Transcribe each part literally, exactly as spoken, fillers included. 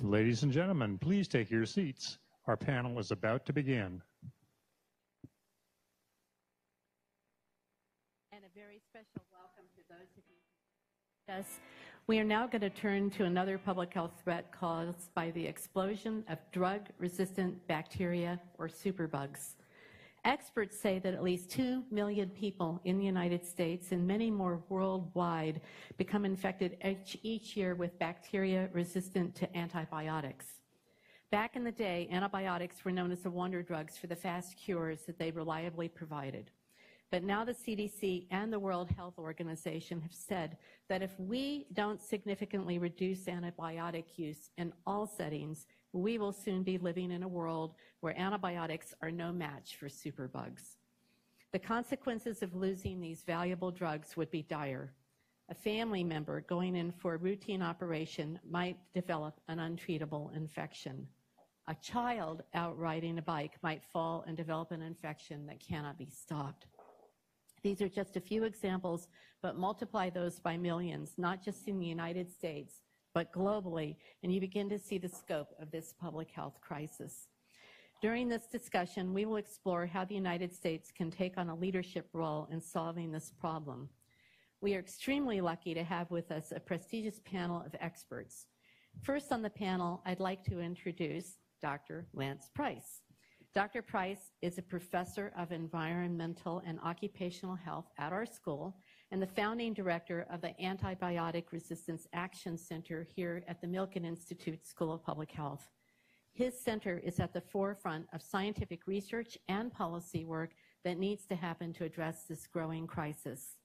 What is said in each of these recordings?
Ladies and gentlemen, please take your seats. Our panel is about to begin. And a very special welcome to those of you who us. We are now going to turn to another public health threat caused by the explosion of drug-resistant bacteria, or superbugs. Experts say that at least two million people in the United States and many more worldwide become infected each, each year with bacteria resistant to antibiotics. Back in the day, antibiotics were known as the wonder drugs for the fast cures that they reliably provided. But now the C D C and the World Health Organization have said that if we don't significantly reduce antibiotic use in all settings, we will soon be living in a world where antibiotics are no match for superbugs. The consequences of losing these valuable drugs would be dire. A family member going in for a routine operation might develop an untreatable infection. A child out riding a bike might fall and develop an infection that cannot be stopped. These are just a few examples, but multiply those by millions, not just in the United States, but globally, and you begin to see the scope of this public health crisis. During this discussion, we will explore how the United States can take on a leadership role in solving this problem. We are extremely lucky to have with us a prestigious panel of experts. First on the panel, I'd like to introduce Doctor Lance Price. Doctor Price is a professor of environmental and occupational health at our school and the founding director of the Antibiotic Resistance Action Center here at the Milken Institute School of Public Health. His center is at the forefront of scientific research and policy work that needs to happen to address this growing crisis.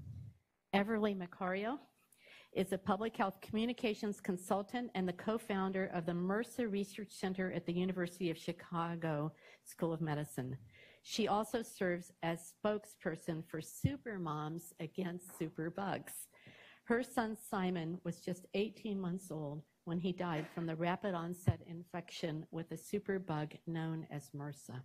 Everly Macario is a public health communications consultant and the co-founder of the MRSA Research Center at the University of Chicago School of Medicine. She also serves as spokesperson for Supermoms Against Superbugs. Her son Simon was just eighteen months old when he died from the rapid onset infection with a superbug known as MRSA.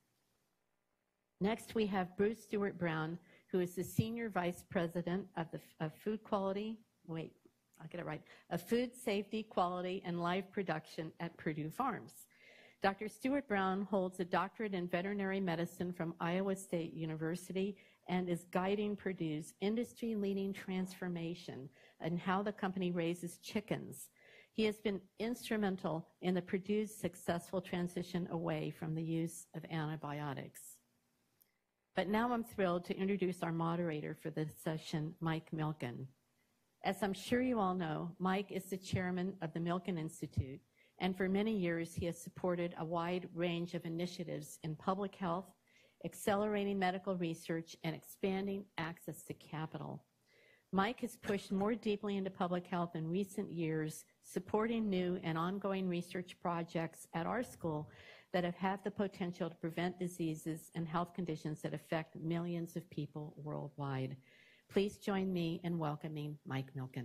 Next, we have Bruce Stewart-Brown, who is the Senior Vice President of, the, of Food Quality, wait, I'll get it right, of Food Safety, Quality, and Live Production at Perdue Farms. Doctor Stewart-Brown holds a doctorate in veterinary medicine from Iowa State University and is guiding Perdue's industry-leading transformation in how the company raises chickens. He has been instrumental in the Purdue's successful transition away from the use of antibiotics. But now I'm thrilled to introduce our moderator for this session, Mike Milken. As I'm sure you all know, Mike is the chairman of the Milken Institute, and for many years he has supported a wide range of initiatives in public health, accelerating medical research, and expanding access to capital. Mike has pushed more deeply into public health in recent years, supporting new and ongoing research projects at our school that have had the potential to prevent diseases and health conditions that affect millions of people worldwide. Please join me in welcoming Mike Milken.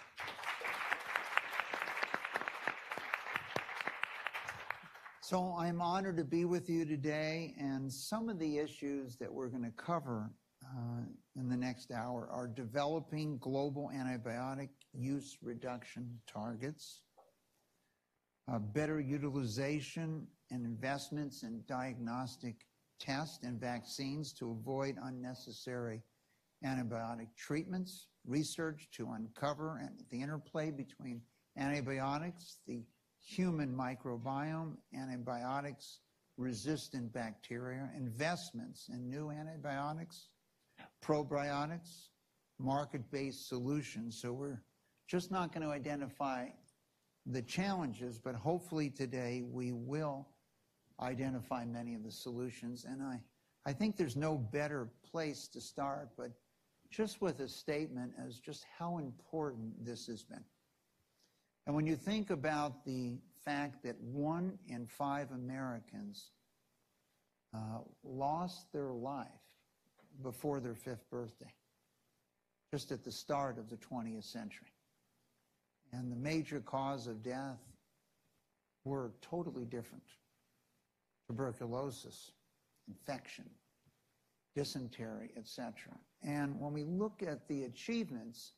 So I'm honored to be with you today, and some of the issues that we're going to cover uh, in the next hour are developing global antibiotic use reduction targets, uh, better utilization and investments in diagnostic tests and vaccines to avoid unnecessary antibiotic treatments, research to uncover and the interplay between antibiotics, the human microbiome, antibiotics, resistant bacteria, investments in new antibiotics, probiotics, market-based solutions. So we're just not going to identify the challenges, but hopefully today we will identify many of the solutions. And I, I think there's no better place to start, but just with a statement as just how important this has been. And when you think about the fact that one in five Americans uh, lost their life before their fifth birthday, just at the start of the twentieth century, and the major cause of death were totally different: tuberculosis, infection, dysentery, et cetera. And when we look at the achievements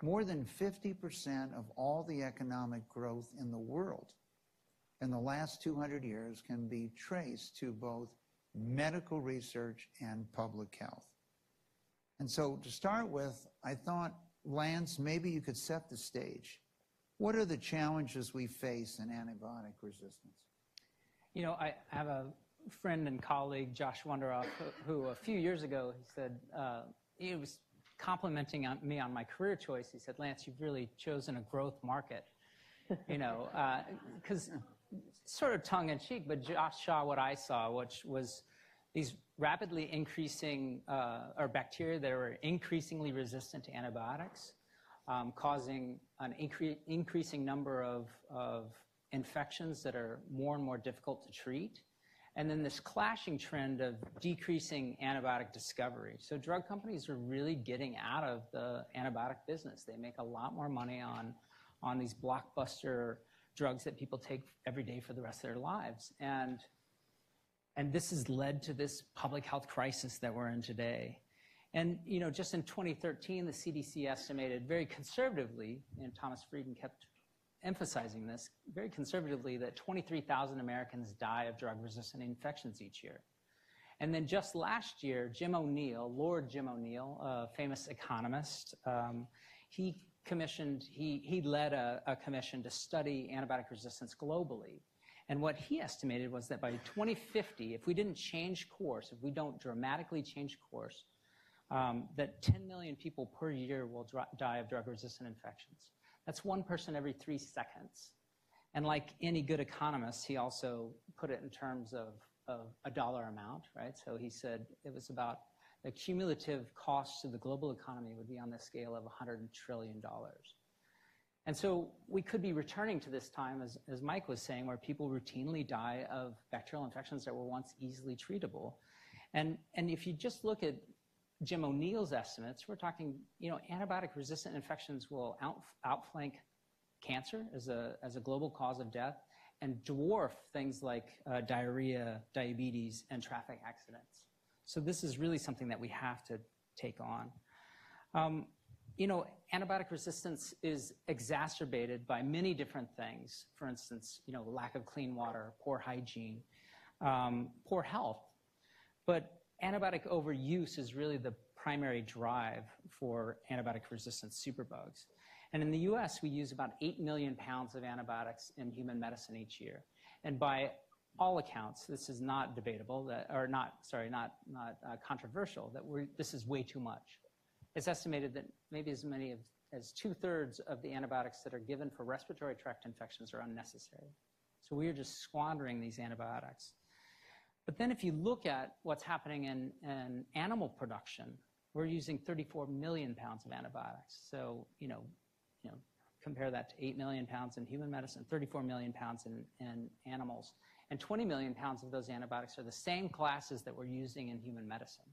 More than fifty percent of all the economic growth in the world in the last two hundred years can be traced to both medical research and public health. And so to start with, I thought, Lance, maybe you could set the stage. What are the challenges we face in antibiotic resistance? You know, I have a friend and colleague, Josh Wonderoff, who, who a few years ago, he said, uh, he was complimenting on me on my career choice. He said, Lance, you've really chosen a growth market, you know, because uh, sort of tongue-in-cheek, but Josh saw what I saw, which was these rapidly increasing, uh, or bacteria that are increasingly resistant to antibiotics, um, causing an incre increasing number of, of infections that are more and more difficult to treat. And then this clashing trend of decreasing antibiotic discovery. So drug companies are really getting out of the antibiotic business. They make a lot more money on, on these blockbuster drugs that people take every day for the rest of their lives. And, and this has led to this public health crisis that we're in today. And you know, just in twenty thirteen, the C D C estimated very conservatively, and Thomas Frieden kept emphasizing this, very conservatively, that twenty-three thousand Americans die of drug-resistant infections each year. And then just last year, Jim O'Neill, Lord Jim O'Neill, a famous economist, um, he commissioned, he, he led a, a commission to study antibiotic resistance globally. And what he estimated was that by twenty fifty, if we didn't change course, if we don't dramatically change course, um, that ten million people per year will die of drug-resistant infections. That's one person every three seconds. And like any good economist, he also put it in terms of, of a dollar amount, right? So he said it was about the cumulative cost to the global economy would be on the scale of one hundred trillion dollars. And so we could be returning to this time, as, as Mike was saying, where people routinely die of bacterial infections that were once easily treatable. And, and if you just look at Jim O'Neill's estimates, we're talking, you know, antibiotic-resistant infections will out, outflank cancer as a, as a global cause of death and dwarf things like uh, diarrhea, diabetes, and traffic accidents. So this is really something that we have to take on. Um, you know, antibiotic resistance is exacerbated by many different things. For instance, you know, lack of clean water, poor hygiene, um, poor health. But antibiotic overuse is really the primary drive for antibiotic-resistant superbugs. And in the U S, we use about eight million pounds of antibiotics in human medicine each year. And by all accounts, this is not debatable, that, or not, sorry, not, not uh, controversial, that we're, this is way too much. It's estimated that maybe as many of, as two-thirds of the antibiotics that are given for respiratory tract infections are unnecessary. So we are just squandering these antibiotics. But then if you look at what's happening in, in animal production, we're using thirty-four million pounds of antibiotics. So, you know, you know, compare that to eight million pounds in human medicine, thirty-four million pounds in, in animals. And twenty million pounds of those antibiotics are the same classes that we're using in human medicine.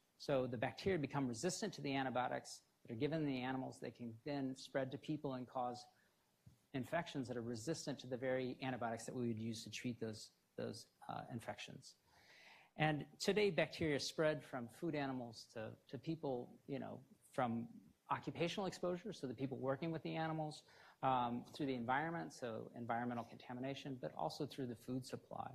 So the bacteria become resistant to the antibiotics that are given in the animals. They can then spread to people and cause infections that are resistant to the very antibiotics that we would use to treat those those uh, infections. And today, bacteria spread from food animals to, to people, you know, from occupational exposure, so the people working with the animals, um, through the environment, so environmental contamination, but also through the food supply.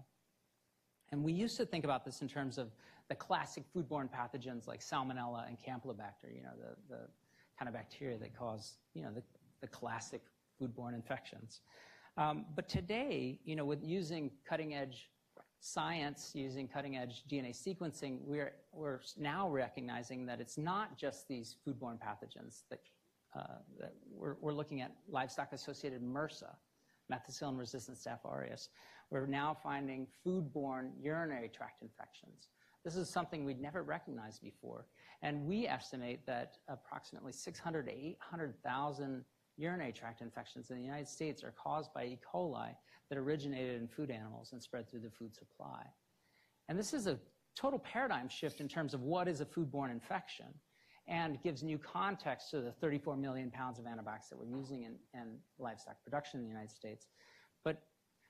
And we used to think about this in terms of the classic foodborne pathogens like Salmonella and Campylobacter, you know, the, the kind of bacteria that cause, you know, the, the classic foodborne infections. Um, but today, you know, with using cutting-edge science, using cutting-edge D N A sequencing, we're, we're now recognizing that it's not just these foodborne pathogens that, uh, that we're, we're looking at livestock-associated MRSA, methicillin-resistant Staph aureus. We're now finding foodborne urinary tract infections. This is something we'd never recognized before. And we estimate that approximately six hundred to eight hundred thousand urinary tract infections in the United States are caused by E. coli that originated in food animals and spread through the food supply. And this is a total paradigm shift in terms of what is a foodborne infection and gives new context to the thirty-four million pounds of antibiotics that we're using in, in livestock production in the United States. But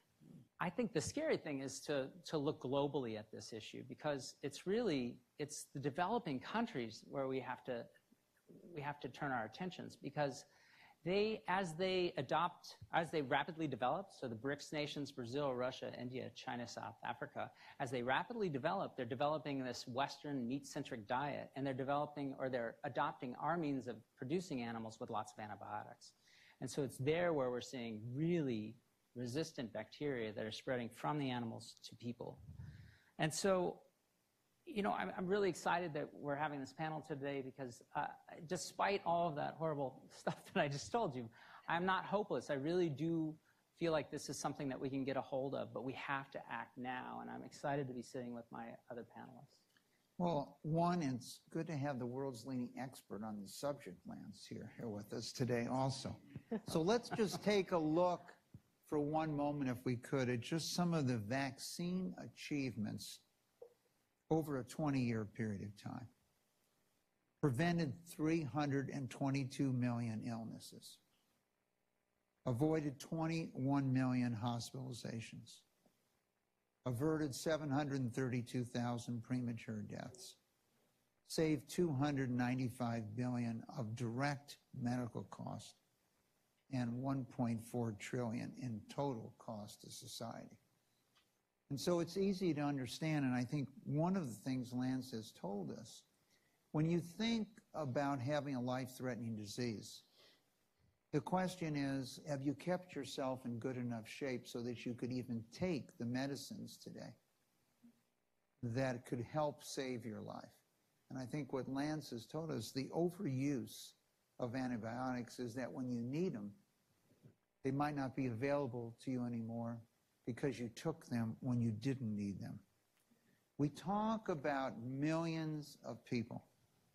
I think the scary thing is to, to look globally at this issue, because it's really, it's the developing countries where we have to we have to turn our attentions, because they, as they adopt, as they rapidly develop, so the BRICS nations, Brazil, Russia, India, China, South Africa, as they rapidly develop, they're developing this Western meat-centric diet, and they're developing, or they're adopting our means of producing animals with lots of antibiotics. And so it's there where we're seeing really resistant bacteria that are spreading from the animals to people. And so, you know, I'm, I'm really excited that we're having this panel today, because uh, despite all of that horrible stuff that I just told you, I'm not hopeless. I really do feel like this is something that we can get a hold of, but we have to act now, and I'm excited to be sitting with my other panelists. Well, one, it's good to have the world's leading expert on the subject, Lance, here, here with us today also. So let's just take a look for one moment, if we could, at just some of the vaccine achievements over a twenty-year period of time. Prevented three hundred twenty-two million illnesses. Avoided twenty-one million hospitalizations. Averted seven hundred thirty-two thousand premature deaths. Saved two hundred ninety-five billion dollars of direct medical costs and one point four trillion dollars in total cost to society. And so it's easy to understand, and I think one of the things Lance has told us, when you think about having a life-threatening disease, the question is, have you kept yourself in good enough shape so that you could even take the medicines today that could help save your life? And I think what Lance has told us, the overuse of antibiotics is that when you need them, they might not be available to you anymore because you took them when you didn't need them. We talk about millions of people.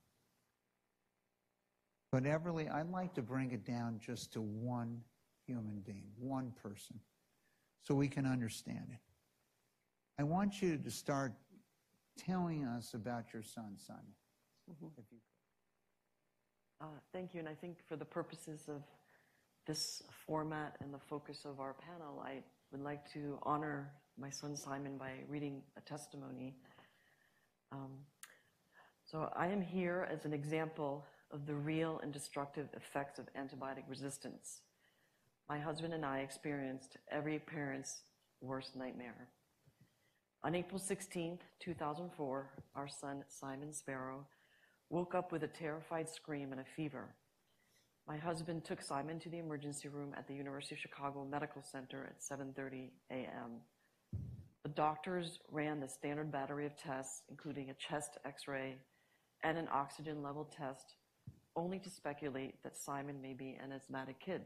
But Everly, I'd like to bring it down just to one human being, one person, so we can understand it. I want you to start telling us about your son, Simon, mm-hmm. if you could. Uh, thank you, and I think for the purposes of this format and the focus of our panel, I would like to honor my son Simon by reading a testimony. Um, so I am here as an example of the real and destructive effects of antibiotic resistance. My husband and I experienced every parent's worst nightmare. On April sixteenth, two thousand four, our son Simon Sparrow woke up with a terrified scream and a fever. My husband took Simon to the emergency room at the University of Chicago Medical Center at seven thirty a m The doctors ran the standard battery of tests, including a chest x-ray and an oxygen level test, only to speculate that Simon may be an asthmatic kid.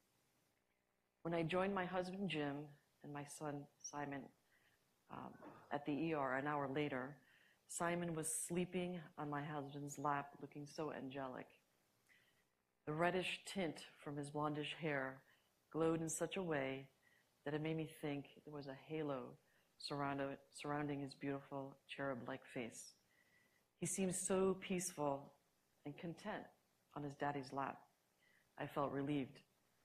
When I joined my husband Jim and my son Simon um, at the E R an hour later, Simon was sleeping on my husband's lap, looking so angelic. The reddish tint from his blondish hair glowed in such a way that it made me think there was a halo surrounded, surrounding his beautiful cherub-like face. He seemed so peaceful and content on his daddy's lap. I felt relieved.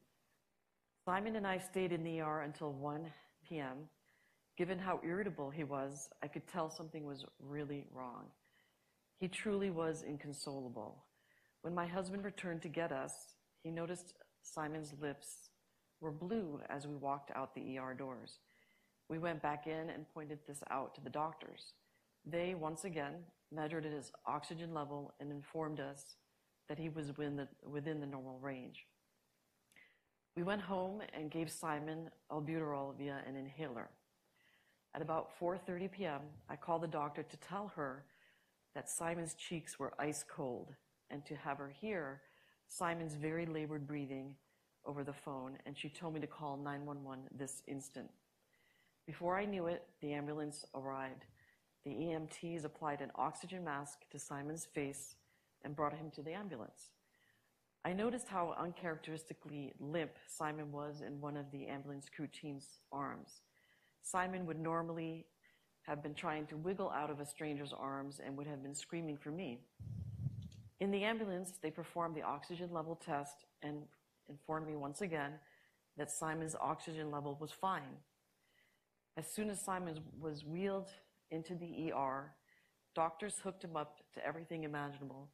Simon and I stayed in the E R until one p m Given how irritable he was, I could tell something was really wrong. He truly was inconsolable. When my husband returned to get us, he noticed Simon's lips were blue as we walked out the E R doors. We went back in and pointed this out to the doctors. They, once again, measured his oxygen level and informed us that he was within the, within the normal range. We went home and gave Simon albuterol via an inhaler. At about four thirty p m, I called the doctor to tell her that Simon's cheeks were ice cold and to have her hear Simon's very labored breathing over the phone, and she told me to call nine one one this instant. Before I knew it, the ambulance arrived. The E M Ts applied an oxygen mask to Simon's face and brought him to the ambulance. I noticed how uncharacteristically limp Simon was in one of the ambulance crew team's arms. Simon would normally have been trying to wiggle out of a stranger's arms and would have been screaming for me. In the ambulance, they performed the oxygen level test and informed me once again that Simon's oxygen level was fine. As soon as Simon was wheeled into the E R, doctors hooked him up to everything imaginable: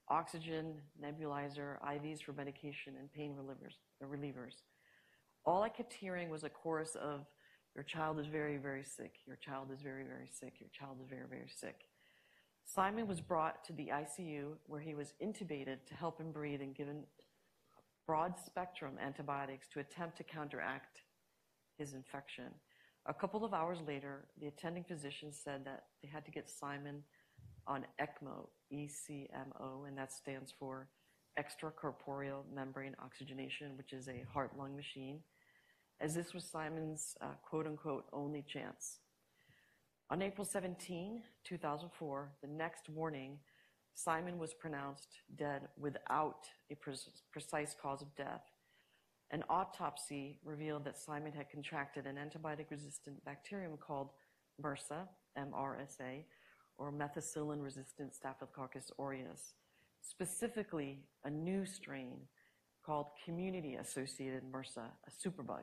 oxygen, nebulizer, I Vs for medication, and pain relievers. relievers. All I kept hearing was a chorus of, your child is very, very sick, your child is very, very sick, your child is very, very sick. Simon was brought to the I C U where he was intubated to help him breathe and given broad spectrum antibiotics to attempt to counteract his infection. A couple of hours later, the attending physician said that they had to get Simon on ECMO, E C M O, and that stands for extracorporeal membrane oxygenation, which is a heart-lung machine, as this was Simon's uh, quote-unquote only chance. On April seventeenth, two thousand four, the next morning, Simon was pronounced dead without a pre- precise cause of death. An autopsy revealed that Simon had contracted an antibiotic-resistant bacterium called MRSA, M R S A, or methicillin-resistant Staphylococcus aureus, specifically a new strain called community-associated MRSA, a superbug.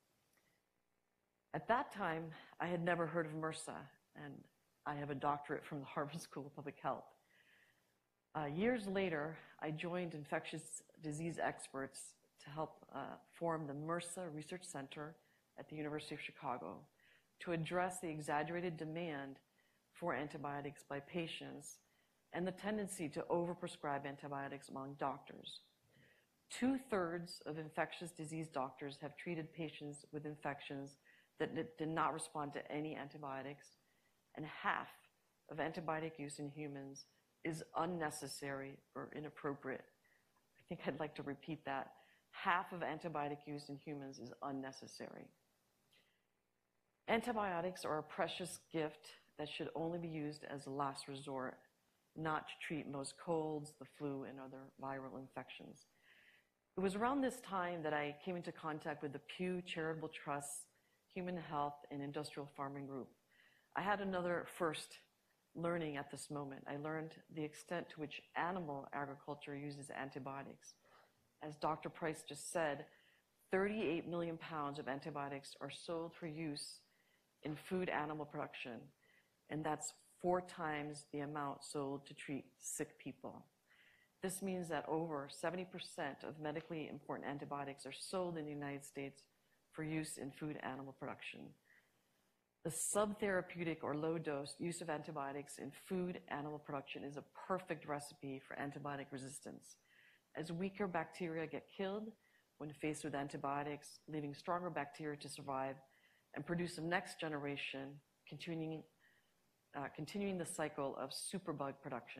At that time, I had never heard of MRSA, and I have a doctorate from the Harvard School of Public Health. Uh, years later, I joined infectious disease experts to help uh, form the MRSA Research Center at the University of Chicago to address the exaggerated demand for antibiotics by patients and the tendency to overprescribe antibiotics among doctors. Two-thirds of infectious disease doctors have treated patients with infections that did not respond to any antibiotics, and half of antibiotic use in humans is unnecessary or inappropriate. I think I'd like to repeat that. Half of antibiotic use in humans is unnecessary. Antibiotics are a precious gift that should only be used as a last resort, not to treat most colds, the flu, and other viral infections. It was around this time that I came into contact with the Pew Charitable Trust's Human Health and Industrial Farming Group. I had another first learning at this moment. I learned the extent to which animal agriculture uses antibiotics. As Doctor Price just said, thirty-eight million pounds of antibiotics are sold for use in food animal production, and that's four times the amount sold to treat sick people. This means that over seventy percent of medically important antibiotics are sold in the United States for use in food animal production. The subtherapeutic or low-dose use of antibiotics in food animal production is a perfect recipe for antibiotic resistance, as weaker bacteria get killed when faced with antibiotics, leaving stronger bacteria to survive and produce a next generation, continuing, uh, continuing the cycle of superbug production.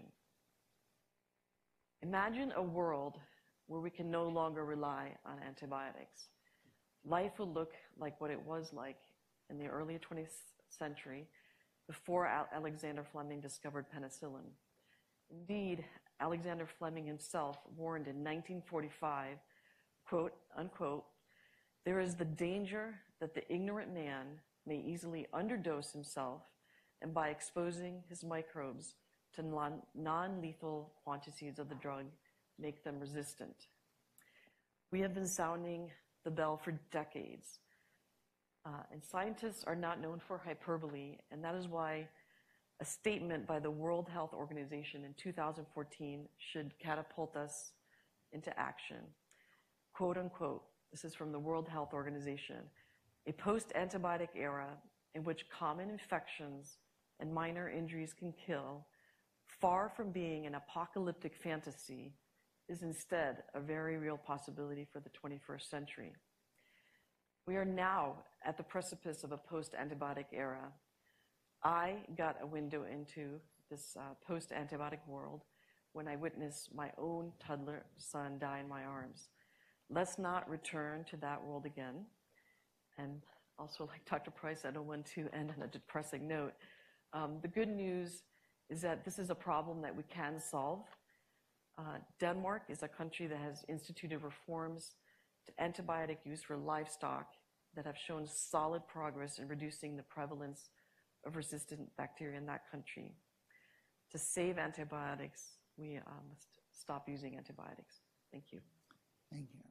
Imagine a world where we can no longer rely on antibiotics. Life will look like what it was like in the early twentieth century before Alexander Fleming discovered penicillin. Indeed, Alexander Fleming himself warned in nineteen forty-five, quote, unquote, there is the danger that the ignorant man may easily underdose himself and by exposing his microbes to non- non-lethal quantities of the drug, make them resistant. We have been sounding the bell for decades. Uh, and scientists are not known for hyperbole, and that is why a statement by the World Health Organization in two thousand fourteen should catapult us into action. Quote unquote, this is from the World Health Organization, a post-antibiotic era in which common infections and minor injuries can kill, far from being an apocalyptic fantasy, is instead a very real possibility for the twenty-first century. We are now at the precipice of a post-antibiotic era. I got a window into this uh, post-antibiotic world when I witnessed my own toddler son die in my arms. Let's not return to that world again. And also, like Doctor Price, I don't want to end on a depressing note. Um, the good news is that this is a problem that we can solve. Uh, Denmark is a country that has instituted reforms to antibiotic use for livestock that have shown solid progress in reducing the prevalence of resistant bacteria in that country. To save antibiotics, we uh, must stop using antibiotics. Thank you. Thank you.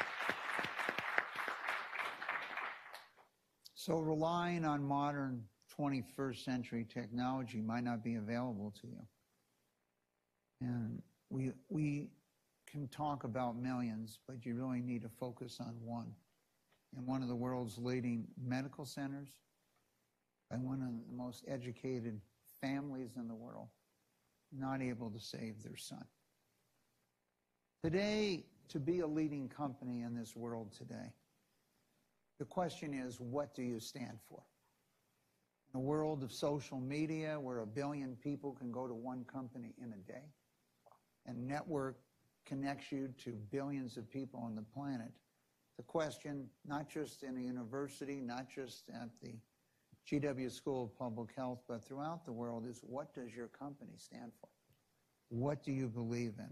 So relying on modern twenty-first century technology might not be available to you. And we, we can talk about millions, but you really need to focus on one. In one of the world's leading medical centers, by one of the most educated families in the world, not able to save their son. Today, to be a leading company in this world today, the question is, what do you stand for? In a world of social media where a billion people can go to one company in a day, and network connects you to billions of people on the planet, the question, not just in a university, not just at the G W School of Public Health, but throughout the world, is what does your company stand for? What do you believe in?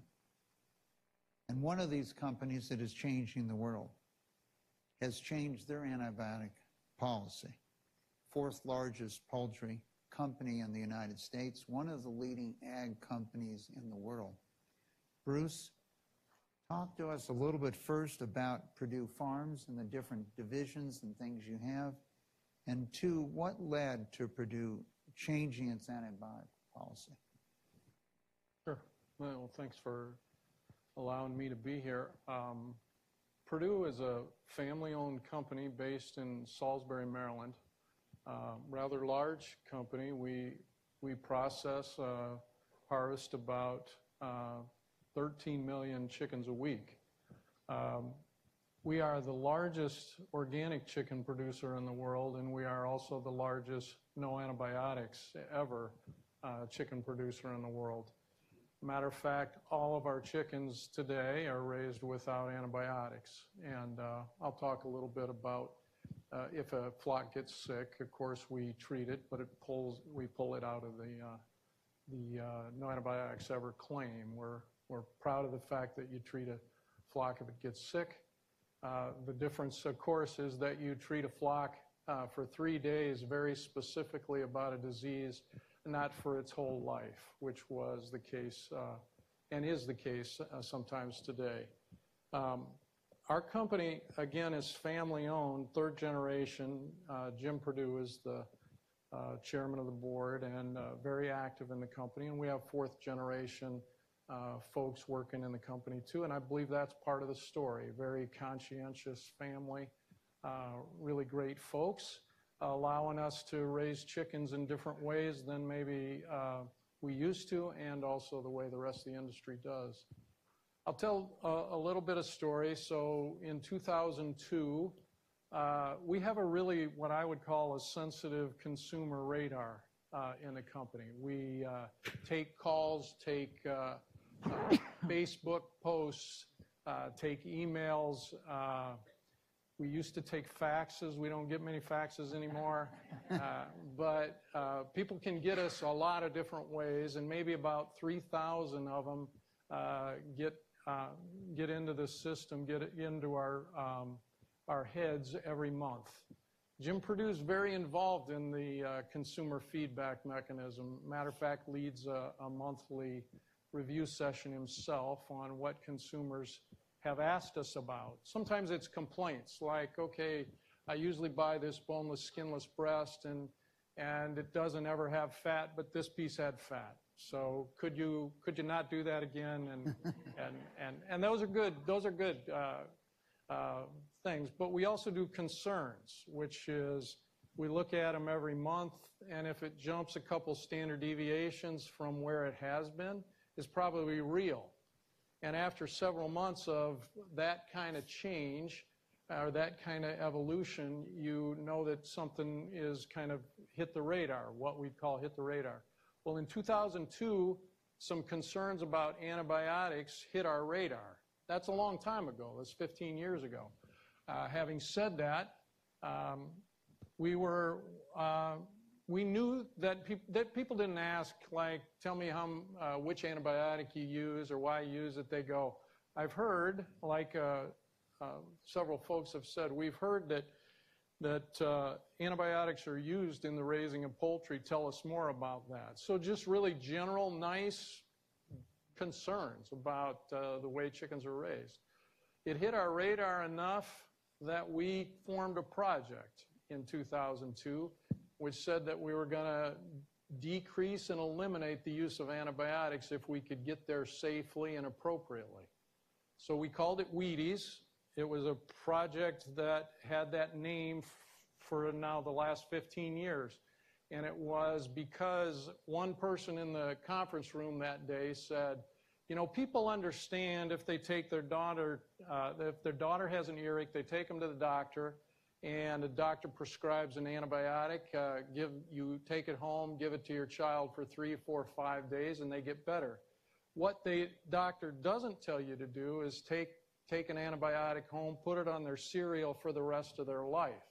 And one of these companies that is changing the world has changed their antibiotic policy. Fourth largest poultry company in the United States, one of the leading ag companies in the world. Bruce, talk to us a little bit first about Perdue Farms and the different divisions and things you have. And two, what led to Perdue changing its antibiotic policy? Sure. Well, thanks for allowing me to be here. Um, Perdue is a family-owned company based in Salisbury, Maryland. Uh, rather large company. We, we process, uh, harvest about uh, thirteen million chickens a week. Um, we are the largest organic chicken producer in the world, and we are also the largest no antibiotics ever uh, chicken producer in the world. Matter of fact, all of our chickens today are raised without antibiotics. And uh, I'll talk a little bit about uh, if a flock gets sick, of course we treat it, but it pulls, we pull it out of the, uh, the uh, no antibiotics ever claim. We're, we're proud of the fact that you treat a flock if it gets sick. Uh, the difference, of course, is that you treat a flock uh, for three days very specifically about a disease, not for its whole life, which was the case uh, and is the case uh, sometimes today. Um, our company, again, is family-owned, third generation. Uh, Jim Perdue is the uh, chairman of the board and uh, very active in the company, and we have fourth generation uh, folks working in the company too, and I believe that's part of the story. Very conscientious family, uh, really great folks, allowing us to raise chickens in different ways than maybe uh, we used to, and also the way the rest of the industry does. I'll tell a, a little bit of story. So in two thousand two, uh, we have a really what I would call a sensitive consumer radar uh, in the company. We uh, take calls, take uh, uh, Facebook posts, uh, take emails. Uh, We used to take faxes. We don't get many faxes anymore. Uh, but uh, people can get us a lot of different ways, and maybe about three thousand of them uh, get, uh, get into the system, get into our, um, our heads every month. Jim Perdue is very involved in the uh, consumer feedback mechanism. Matter of fact, leads a, a monthly review session himself on what consumers have asked us about. Sometimes it's complaints like, okay, I usually buy this boneless, skinless breast and, and it doesn't ever have fat, but this piece had fat. So could you, could you not do that again? And, and, and, and those are good, those are good uh, uh, things. But we also do concerns, which is we look at them every month, and if it jumps a couple standard deviations from where it has been, it's probably real. And after several months of that kind of change, or that kind of evolution, you know that something is kind of hit the radar, what we call hit the radar. Well, in two thousand two, some concerns about antibiotics hit our radar. That's a long time ago. That's fifteen years ago. Uh, having said that, um, we were, uh, we knew that, peop that people didn't ask, like, tell me how, uh, which antibiotic you use or why you use it. They go, I've heard, like uh, uh, several folks have said, we've heard that, that uh, antibiotics are used in the raising of poultry. Tell us more about that. So just really general, nice concerns about uh, the way chickens are raised. It hit our radar enough that we formed a project in two thousand two which said that we were going to decrease and eliminate the use of antibiotics if we could get there safely and appropriately. So we called it Wheaties. It was a project that had that name for now the last fifteen years. And it was because one person in the conference room that day said, you know, people understand if they take their daughter, uh, if their daughter has an earache, they take them to the doctor, and the doctor prescribes an antibiotic, uh, give, you take it home, give it to your child for three, four, five days, and they get better. What the doctor doesn't tell you to do is take, take an antibiotic home, put it on their cereal for the rest of their life,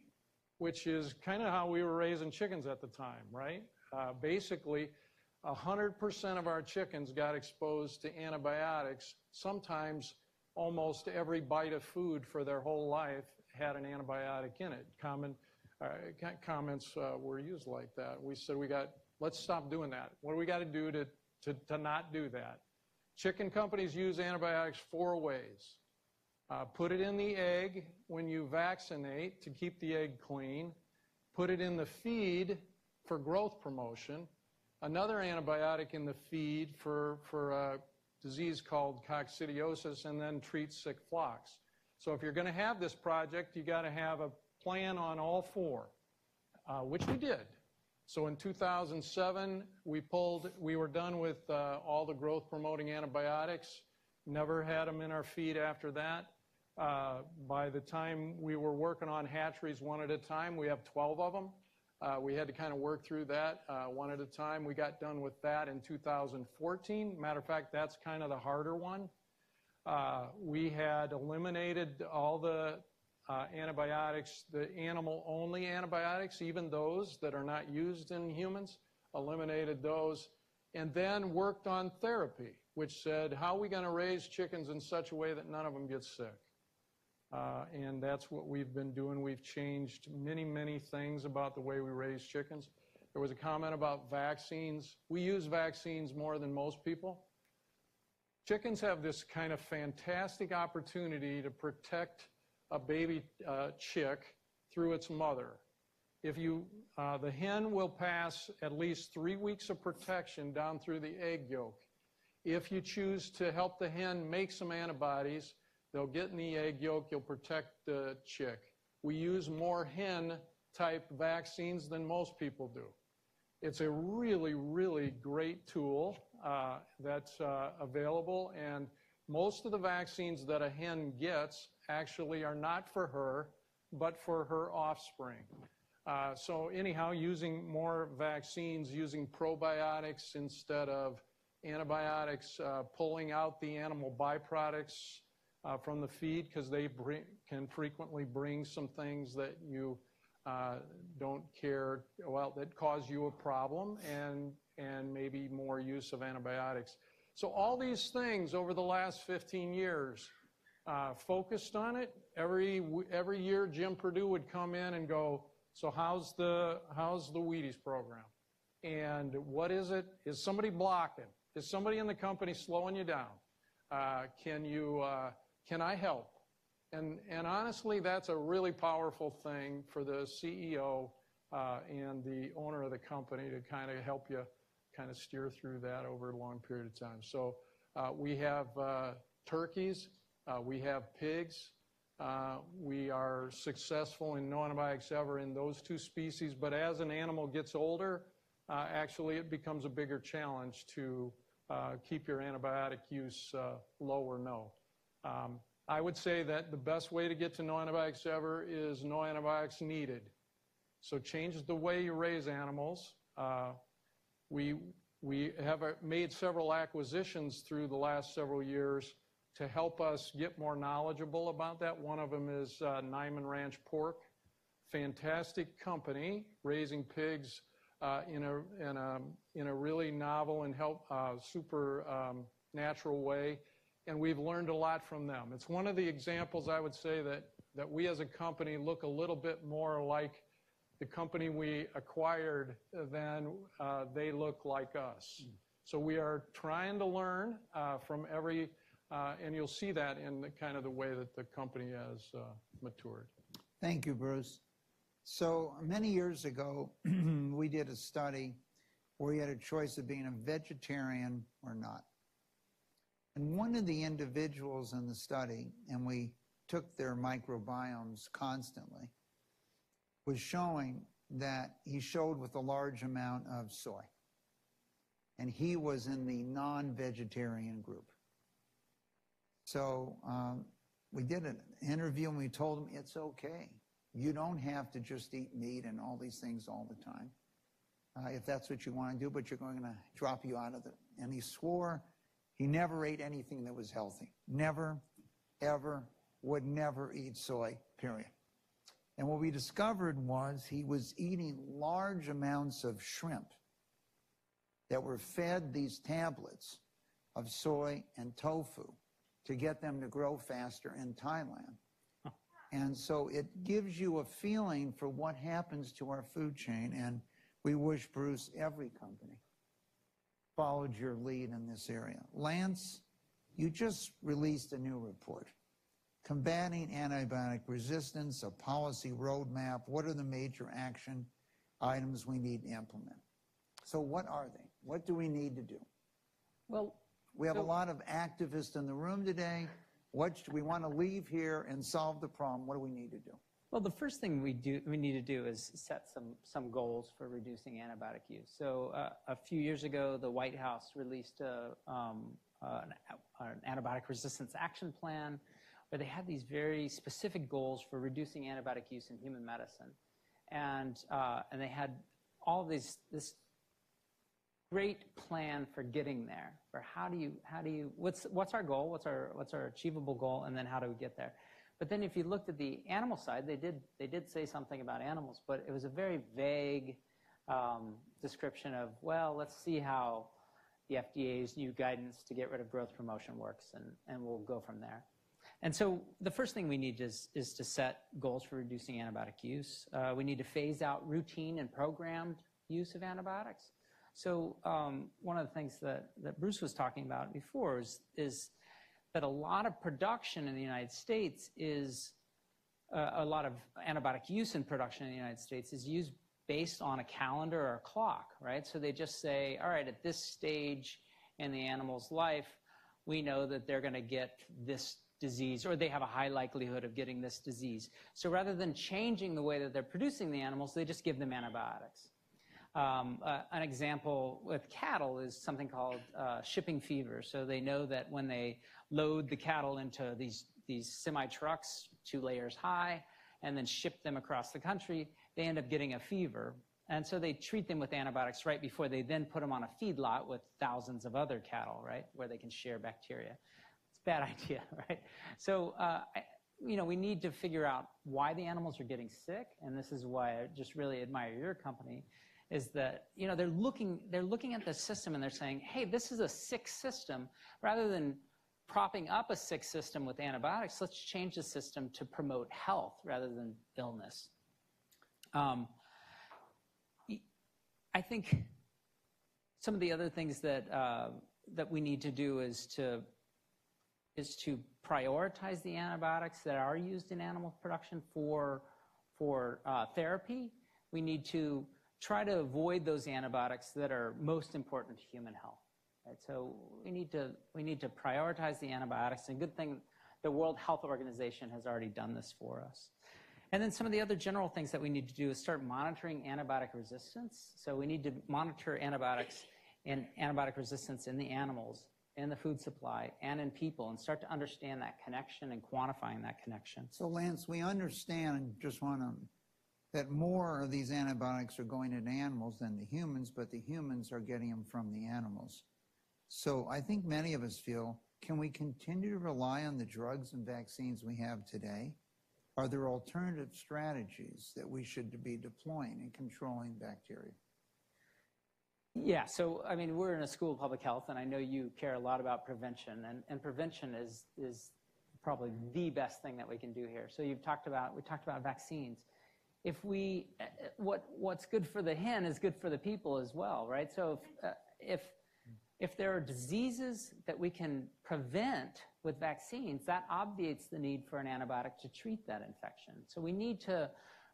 which is kind of how we were raising chickens at the time, right? Uh, basically, one hundred percent of our chickens got exposed to antibiotics. Sometimes almost every bite of food for their whole life had an antibiotic in it. Common uh, comments uh, were used like that. We said, we got, let's stop doing that. What do we got to do to, to, to not do that? Chicken companies use antibiotics four ways. Uh, put it in the egg when you vaccinate to keep the egg clean. Put it in the feed for growth promotion. Another antibiotic in the feed for, for a disease called coccidiosis, and then treat sick flocks. So if you're going to have this project, you got to have a plan on all four, uh, which we did. So in two thousand seven, we pulled, we were done with uh, all the growth promoting antibiotics, never had them in our feed after that. Uh, by the time we were working on hatcheries one at a time, we have twelve of them. Uh, we had to kind of work through that uh, one at a time. We got done with that in two thousand fourteen. Matter of fact, that's kind of the harder one. Uh, we had eliminated all the uh, antibiotics, the animal-only antibiotics, even those that are not used in humans, eliminated those, and then worked on therapy, which said, how are we going to raise chickens in such a way that none of them get sick? Uh, and that's what we've been doing. We've changed many, many things about the way we raise chickens. There was a comment about vaccines. We use vaccines more than most people. Chickens have this kind of fantastic opportunity to protect a baby uh, chick through its mother. If you, uh, the hen will pass at least three weeks of protection down through the egg yolk. If you choose to help the hen make some antibodies, they'll get in the egg yolk, you'll protect the chick. We use more hen-type vaccines than most people do. It's a really, really great tool uh, that's uh, available, and most of the vaccines that a hen gets actually are not for her, but for her offspring. Uh, so anyhow, using more vaccines, using probiotics instead of antibiotics, uh, pulling out the animal byproducts Uh, from the feed, because they bring, can frequently bring some things that you uh, don't care, well, that cause you a problem, and, and maybe more use of antibiotics. So all these things over the last fifteen years uh, focused on it. Every, every year Jim Perdue would come in and go, so how's the, how's the Wheaties program? And what is it? Is somebody blocking? Is somebody in the company slowing you down? Uh, can you... Uh, Can I help? And, and honestly, that's a really powerful thing for the C E O uh, and the owner of the company to kind of help you kind of steer through that over a long period of time. So uh, we have uh, turkeys, uh, we have pigs. Uh, we are successful in no antibiotics ever in those two species, but as an animal gets older, uh, actually it becomes a bigger challenge to uh, keep your antibiotic use uh, low or no. Um, I would say that the best way to get to no antibiotics ever is no antibiotics needed. So change the way you raise animals. Uh, we, we have made several acquisitions through the last several years to help us get more knowledgeable about that. One of them is uh, Nyman Ranch Pork. Fantastic company, raising pigs uh, in, a, in, a, in a really novel and help, uh, super um, natural way. And we've learned a lot from them. It's one of the examples, I would say, that, that we as a company look a little bit more like the company we acquired than uh, they look like us. Mm. So we are trying to learn uh, from every, uh, and you'll see that in the kind of the way that the company has uh, matured. Thank you, Bruce. So many years ago, we did a study where you had a choice of being a vegetarian or not. And one of the individuals in the study, and we took their microbiomes constantly, was showing that he showed with a large amount of soy. And he was in the non-vegetarian group. So um, we did an interview and we told him it's okay. You don't have to just eat meat and all these things all the time, uh, if that's what you want to do, but you're going to drop you out of it. And he swore he never ate anything that was healthy. Never, ever, would never eat soy, period. And what we discovered was he was eating large amounts of shrimp that were fed these tablets of soy and tofu to get them to grow faster in Thailand. Huh. And so it gives you a feeling for what happens to our food chain, and we wish, Bruce, every company followed your lead in this area. Lance, you just released a new report. Combating antibiotic resistance, a policy roadmap. What are the major action items we need to implement? So what are they? What do we need to do? Well, we have so, a lot of activists in the room today. What do we want to leave here and solve the problem? What do we need to do? Well, the first thing we do we need to do is set some some goals for reducing antibiotic use. So uh, a few years ago, the White House released a, um, uh, an, an antibiotic resistance action plan, where they had these very specific goals for reducing antibiotic use in human medicine, and uh, and they had all these this great plan for getting there. For how do you how do you what's what's our goal? What's our what's our achievable goal? And then how do we get there? But then if you looked at the animal side, they did they did say something about animals, but it was a very vague um, description of, well, let's see how the F D A's new guidance to get rid of growth promotion works, and, and we'll go from there. And so the first thing we need is, is to set goals for reducing antibiotic use. Uh, we need to phase out routine and programmed use of antibiotics. So um, one of the things that, that Bruce was talking about before is, is that a lot of production in the United States is, uh, a lot of antibiotic use in production in the United States is used based on a calendar or a clock, right? So they just say, all right, at this stage in the animal's life, we know that they're going to get this disease, or they have a high likelihood of getting this disease. So rather than changing the way that they're producing the animals, they just give them antibiotics. Um, uh, an example with cattle is something called uh, shipping fever. So they know that when they load the cattle into these, these semi-trucks, two layers high, and then ship them across the country, they end up getting a fever. And so they treat them with antibiotics right before they then put them on a feedlot with thousands of other cattle, right, where they can share bacteria. It's a bad idea, right? So, uh, I, you know, we need to figure out why the animals are getting sick, and this is why I just really admire your company, is that, you know, they're looking, they're looking at the system and they're saying, hey, this is a sick system. Rather than propping up a sick system with antibiotics, let's change the system to promote health rather than illness. Um, I think some of the other things that, uh, that we need to do is to, is to prioritize the antibiotics that are used in animal production for, for uh, therapy. We need to try to avoid those antibiotics that are most important to human health. Right? So we need to we need to prioritize the antibiotics. And good thing the World Health Organization has already done this for us. And then some of the other general things that we need to do is start monitoring antibiotic resistance. So we need to monitor antibiotics and antibiotic resistance in the animals, in the food supply, and in people, and start to understand that connection and quantifying that connection. So Lance, we understand, and just want to, that more of these antibiotics are going into animals than the humans, but the humans are getting them from the animals. So I think many of us feel, can we continue to rely on the drugs and vaccines we have today? Are there alternative strategies that we should be deploying in controlling bacteria? Yeah, so I mean, we're in a school of public health, and I know you care a lot about prevention, and, and prevention is, is probably the best thing that we can do here. So you've talked about, we talked about vaccines. If we, what, what's good for the hen is good for the people as well, right? So if, uh, if, if there are diseases that we can prevent with vaccines, that obviates the need for an antibiotic to treat that infection. So we need to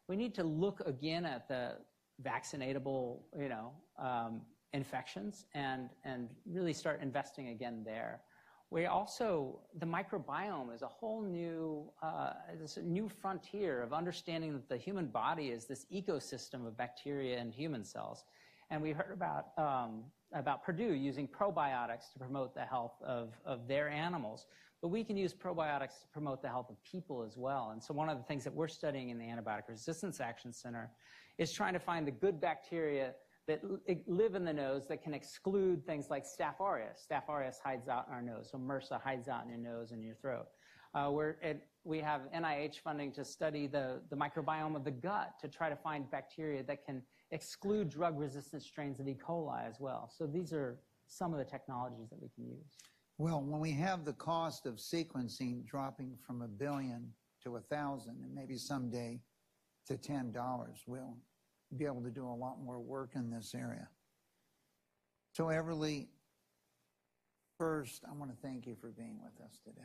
we need to look again at the vaccinatable, you know, um, infections and, and really start investing again there. We also, the microbiome is a whole new, uh, this new frontier of understanding that the human body is this ecosystem of bacteria and human cells. And we heard about, um, about Perdue using probiotics to promote the health of, of their animals. But we can use probiotics to promote the health of people as well. And so one of the things that we're studying in the Antibiotic Resistance Action Center is trying to find the good bacteria that live in the nose that can exclude things like Staph aureus. Staph aureus hides out in our nose, so MRSA hides out in your nose and your throat. Uh, we're at, we have N I H funding to study the, the microbiome of the gut to try to find bacteria that can exclude drug-resistant strains of E. coli as well. So these are some of the technologies that we can use. Well, when we have the cost of sequencing dropping from a billion to a thousand, and maybe someday to ten dollars, we'll be able to do a lot more work in this area. So Everly, first, I want to thank you for being with us today.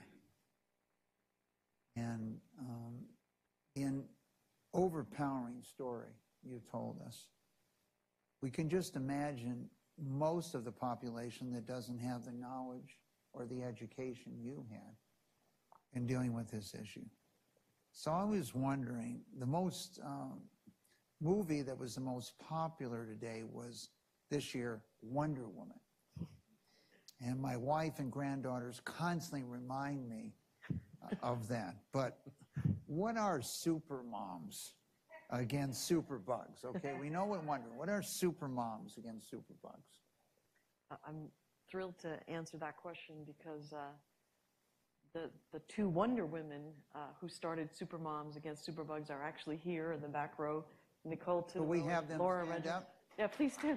And um, in overpowering story you told us, we can just imagine most of the population that doesn't have the knowledge or the education you had in dealing with this issue. So I was wondering, the most um, movie that was the most popular today was this year, Wonder Woman. And my wife and granddaughters constantly remind me of that. But what are Supermoms Against Superbugs? Okay, we know what Wonder. What are Supermoms Against Superbugs? I'm thrilled to answer that question because uh, the, the two Wonder Women uh, who started Supermoms Against Superbugs are actually here in the back row. Nicole Tidwell, Will we have them Laura stand Regis. up? Yeah, please do.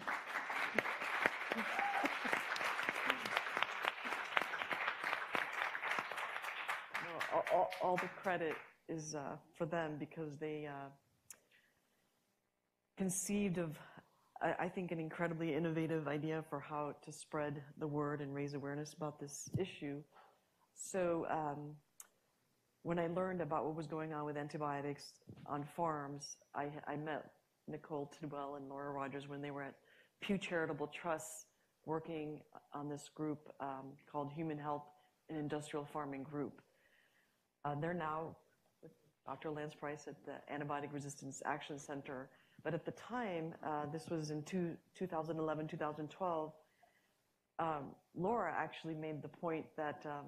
No, all, all, all the credit is uh, for them because they uh, conceived of, I, I think, an incredibly innovative idea for how to spread the word and raise awareness about this issue. So um, when I learned about what was going on with antibiotics on farms, I, I met Nicole Tidwell and Laura Rogers when they were at Pew Charitable Trust working on this group um, called Human Health and Industrial Farming Group. Uh, they're now with Doctor Lance Price at the Antibiotic Resistance Action Center. But at the time, uh, this was in two, twenty eleven, twenty twelve, um, Laura actually made the point that um,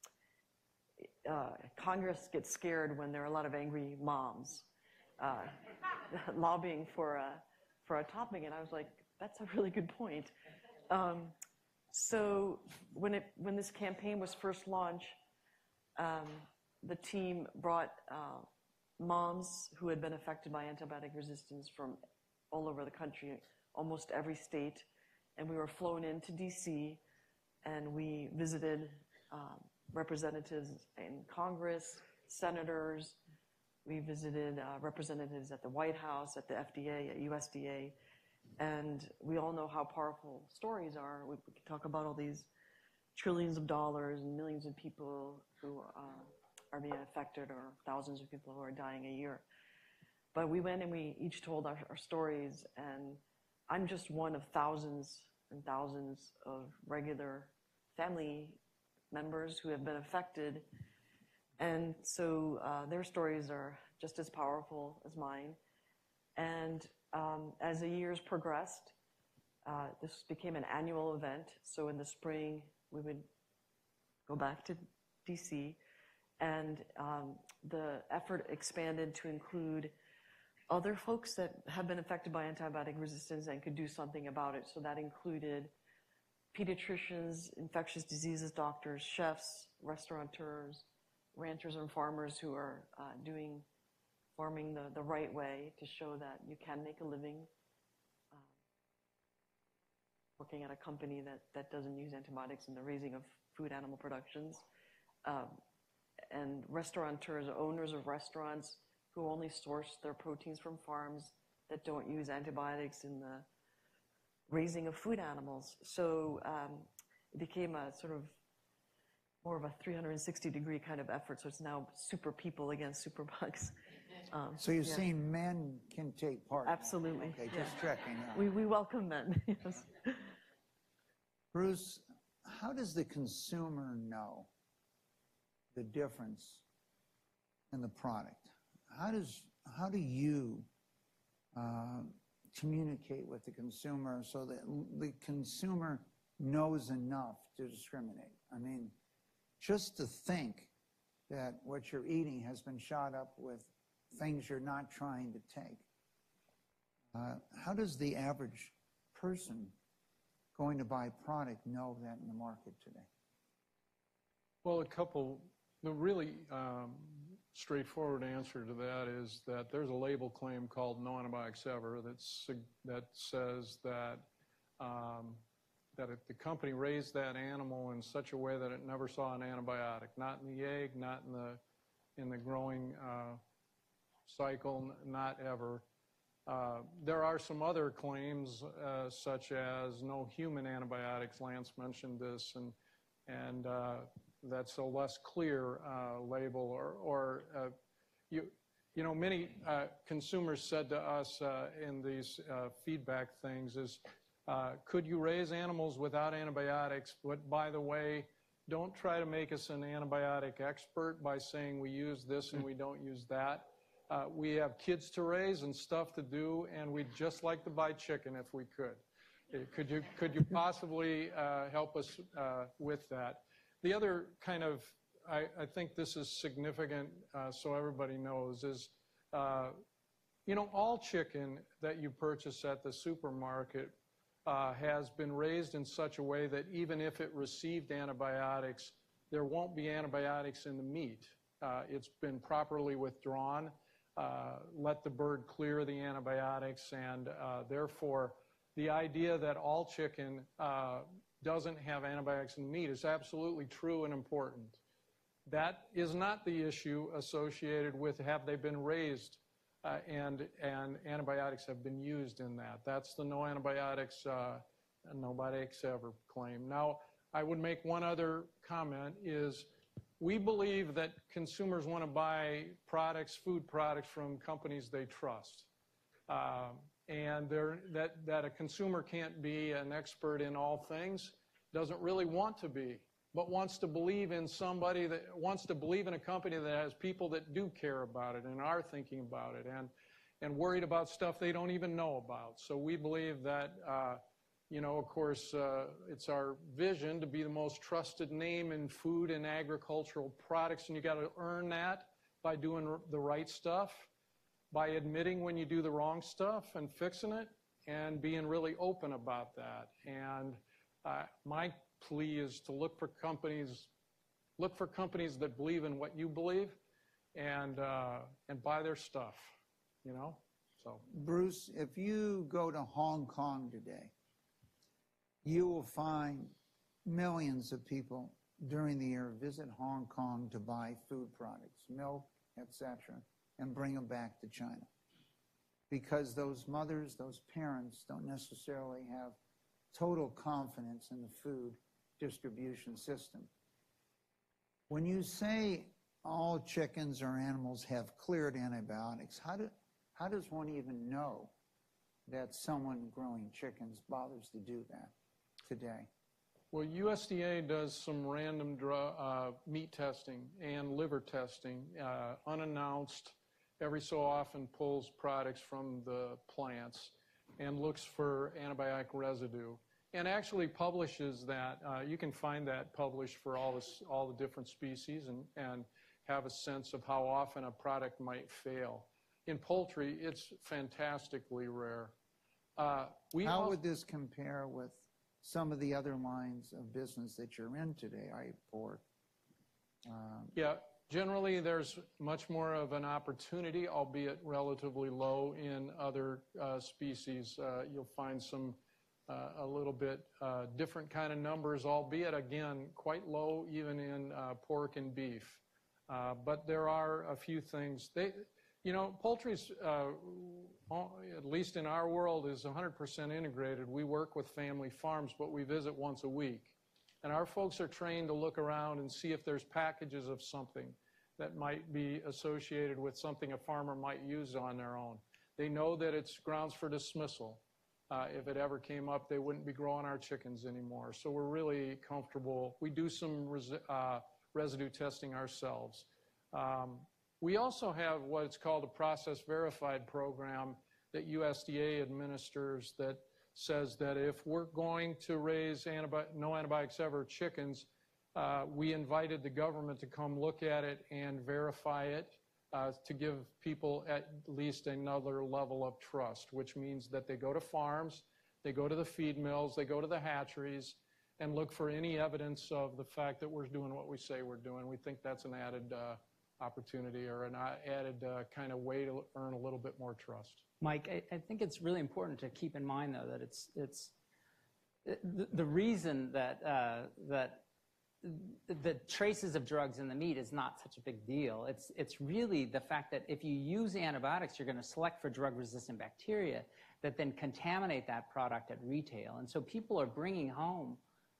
Uh, Congress gets scared when there are a lot of angry moms uh, lobbying for a, for a topic, and I was like, that's a really good point. Um, so when, it, when this campaign was first launched, um, the team brought uh, moms who had been affected by antibiotic resistance from all over the country, almost every state, and we were flown into D C, and we visited um, representatives in Congress, senators. We visited uh, representatives at the White House, at the F D A, at U S D A, and we all know how powerful stories are. We, we can talk about all these trillions of dollars and millions of people who uh, are being affected, or thousands of people who are dying a year. But we went and we each told our, our stories, and I'm just one of thousands and thousands of regular family members who have been affected. And so uh, their stories are just as powerful as mine. And um, as the years progressed, uh, this became an annual event. So in the spring, we would go back to D C, and um, the effort expanded to include other folks that have been affected by antibiotic resistance and could do something about it. So that included pediatricians, infectious diseases doctors, chefs, restaurateurs, ranchers and farmers who are uh, doing farming the, the right way to show that you can make a living uh, working at a company that, that doesn't use antibiotics in the raising of food animal productions. Um, and restaurateurs, owners of restaurants who only source their proteins from farms that don't use antibiotics in the raising of food animals. So um, it became a sort of more of a three hundred sixty degree kind of effort. So it's now super people against superbugs. Um, So you're yeah. saying men can take part? Absolutely. Okay, yeah. just checking. out. We, we welcome men. Yes. Bruce, how does the consumer know the difference in the product? How does how do you uh, communicate with the consumer so that the consumer knows enough to discriminate? I mean, just to think that what you're eating has been shot up with things you're not trying to take. Uh, how does the average person going to buy product know that in the market today? Well, a couple, the really um, straightforward answer to that is that there's a label claim called no antibiotics ever that's, that says that um, that if the company raised that animal in such a way that it never saw an antibiotic, not in the egg, not in the in the growing uh, cycle, not ever. Uh, there are some other claims, uh, such as no human antibiotics. Lance mentioned this, and and uh, that's a less clear uh, label. Or, or uh, you you know, many uh, consumers said to us uh, in these uh, feedback things is, uh, could you raise animals without antibiotics? But by the way, don't try to make us an antibiotic expert by saying we use this and we don't use that. Uh, we have kids to raise and stuff to do, and we'd just like to buy chicken if we could. Could you, could you possibly uh, help us uh, with that? The other kind of, I, I think this is significant uh, so everybody knows, is, uh, you know, all chicken that you purchase at the supermarket uh, has been raised in such a way that even if it received antibiotics, there won't be antibiotics in the meat. Uh, it's been properly withdrawn. Uh, let the bird clear the antibiotics, and uh, therefore the idea that all chicken uh, doesn't have antibiotics in the meat is absolutely true and important. That is not the issue associated with have they been raised uh, and, and antibiotics have been used in that. That's the no antibiotics, uh, no antibiotics ever claim. Now, I would make one other comment is, we believe that consumers want to buy products, food products from companies they trust. Uh, and that, that a consumer can't be an expert in all things, doesn't really want to be, but wants to believe in somebody that wants to believe in a company that has people that do care about it and are thinking about it and, and worried about stuff they don't even know about. So we believe that uh, you know, of course, uh, it's our vision to be the most trusted name in food and agricultural products, and you got to earn that by doing the right stuff, by admitting when you do the wrong stuff and fixing it, and being really open about that. And uh, my plea is to look for companies, look for companies that believe in what you believe, and uh, and buy their stuff. You know, so Bruce, if you go to Hong Kong today, you will find millions of people during the year visit Hong Kong to buy food products, milk, et cetera, and bring them back to China. Because those mothers, those parents don't necessarily have total confidence in the food distribution system. When you say all chickens or animals have cleared antibiotics, how, do, how does one even know that someone growing chickens bothers to do that today? Well, U S D A does some random drug, uh, meat testing and liver testing, uh, unannounced, every so often pulls products from the plants and looks for antibiotic residue and actually publishes that. Uh, you can find that published for all, this, all the different species and, and have a sense of how often a product might fail. In poultry, it's fantastically rare. Uh, we how also, would this compare with some of the other lines of business that you're in today, I pork? Um, yeah, generally there's much more of an opportunity, albeit relatively low in other uh, species. Uh, you'll find some uh, a little bit uh, different kind of numbers, albeit again quite low even in uh, pork and beef. Uh, but there are a few things. They, you know, poultry's, uh, at least in our world, is one hundred percent integrated. We work with family farms, but we visit once a week. And our folks are trained to look around and see if there's packages of something. that might be associated with something a farmer might use on their own. They know that it's grounds for dismissal. Uh, if it ever came up, they wouldn't be growing our chickens anymore. So we're really comfortable. We do some resi uh, residue testing ourselves. Um, we also have what's called a process verified program that U S D A administers that says that if we're going to raise antibi no antibiotics ever chickens, uh, we invited the government to come look at it and verify it uh, to give people at least another level of trust, which means that they go to farms, they go to the feed mills, they go to the hatcheries, and look for any evidence of the fact that we're doing what we say we're doing. We think that's an added uh, opportunity or an added uh, kind of way to earn a little bit more trust. Mike, I, I think it's really important to keep in mind, though, that it's it's the, the reason that uh, that the traces of drugs in the meat is not such a big deal. It's it's really the fact that if you use antibiotics, you're going to select for drug-resistant bacteria that then contaminate that product at retail, and so people are bringing home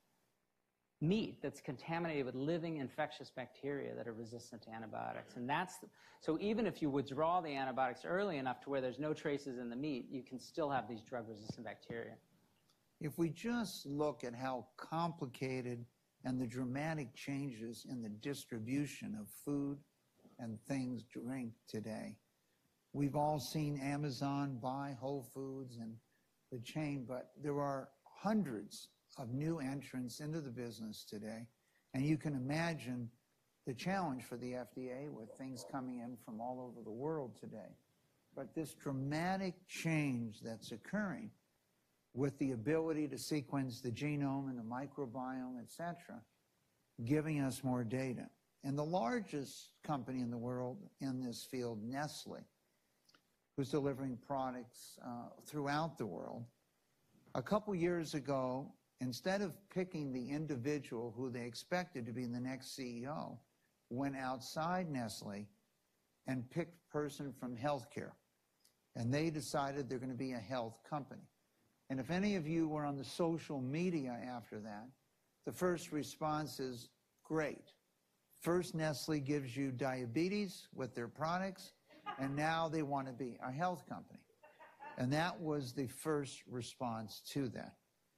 meat that's contaminated with living infectious bacteria that are resistant to antibiotics. And that's, so even if you withdraw the antibiotics early enough to where there's no traces in the meat, you can still have these drug-resistant bacteria. If we just look at how complicated and the dramatic changes in the distribution of food and things drink today, we've all seen Amazon buy Whole Foods and the chain, but there are hundreds of new entrants into the business today. And you can imagine the challenge for the F D A with things coming in from all over the world today. But this dramatic change that's occurring with the ability to sequence the genome and the microbiome, et cetera, giving us more data. And the largest company in the world in this field, Nestle, who's delivering products uh, throughout the world, a couple years ago, instead of picking the individual who they expected to be the next C E O, went outside Nestle and picked a person from healthcare. And they decided they're going to be a health company. And if any of you were on the social media after that, the first response is, great. First, Nestle gives you diabetes with their products, and now they want to be a health company. And that was the first response to that.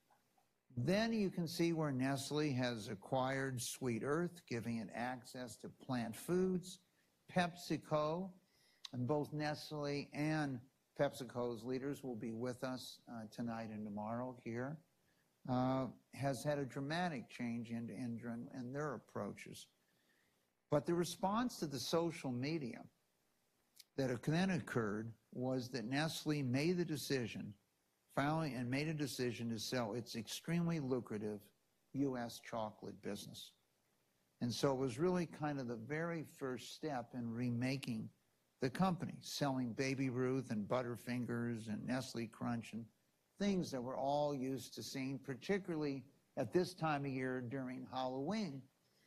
Then you can see where Nestle has acquired Sweet Earth, giving it access to plant foods. PepsiCo, and both Nestle and PepsiCo's leaders will be with us uh, tonight and tomorrow here, uh, has had a dramatic change in, in, in their approaches. But the response to the social media that then occurred was that Nestle made the decision finally and made a decision to sell its extremely lucrative U S chocolate business. And so it was really kind of the very first step in remaking the company, selling Baby Ruth and Butterfingers and Nestle Crunch and things that we're all used to seeing, particularly at this time of year during Halloween.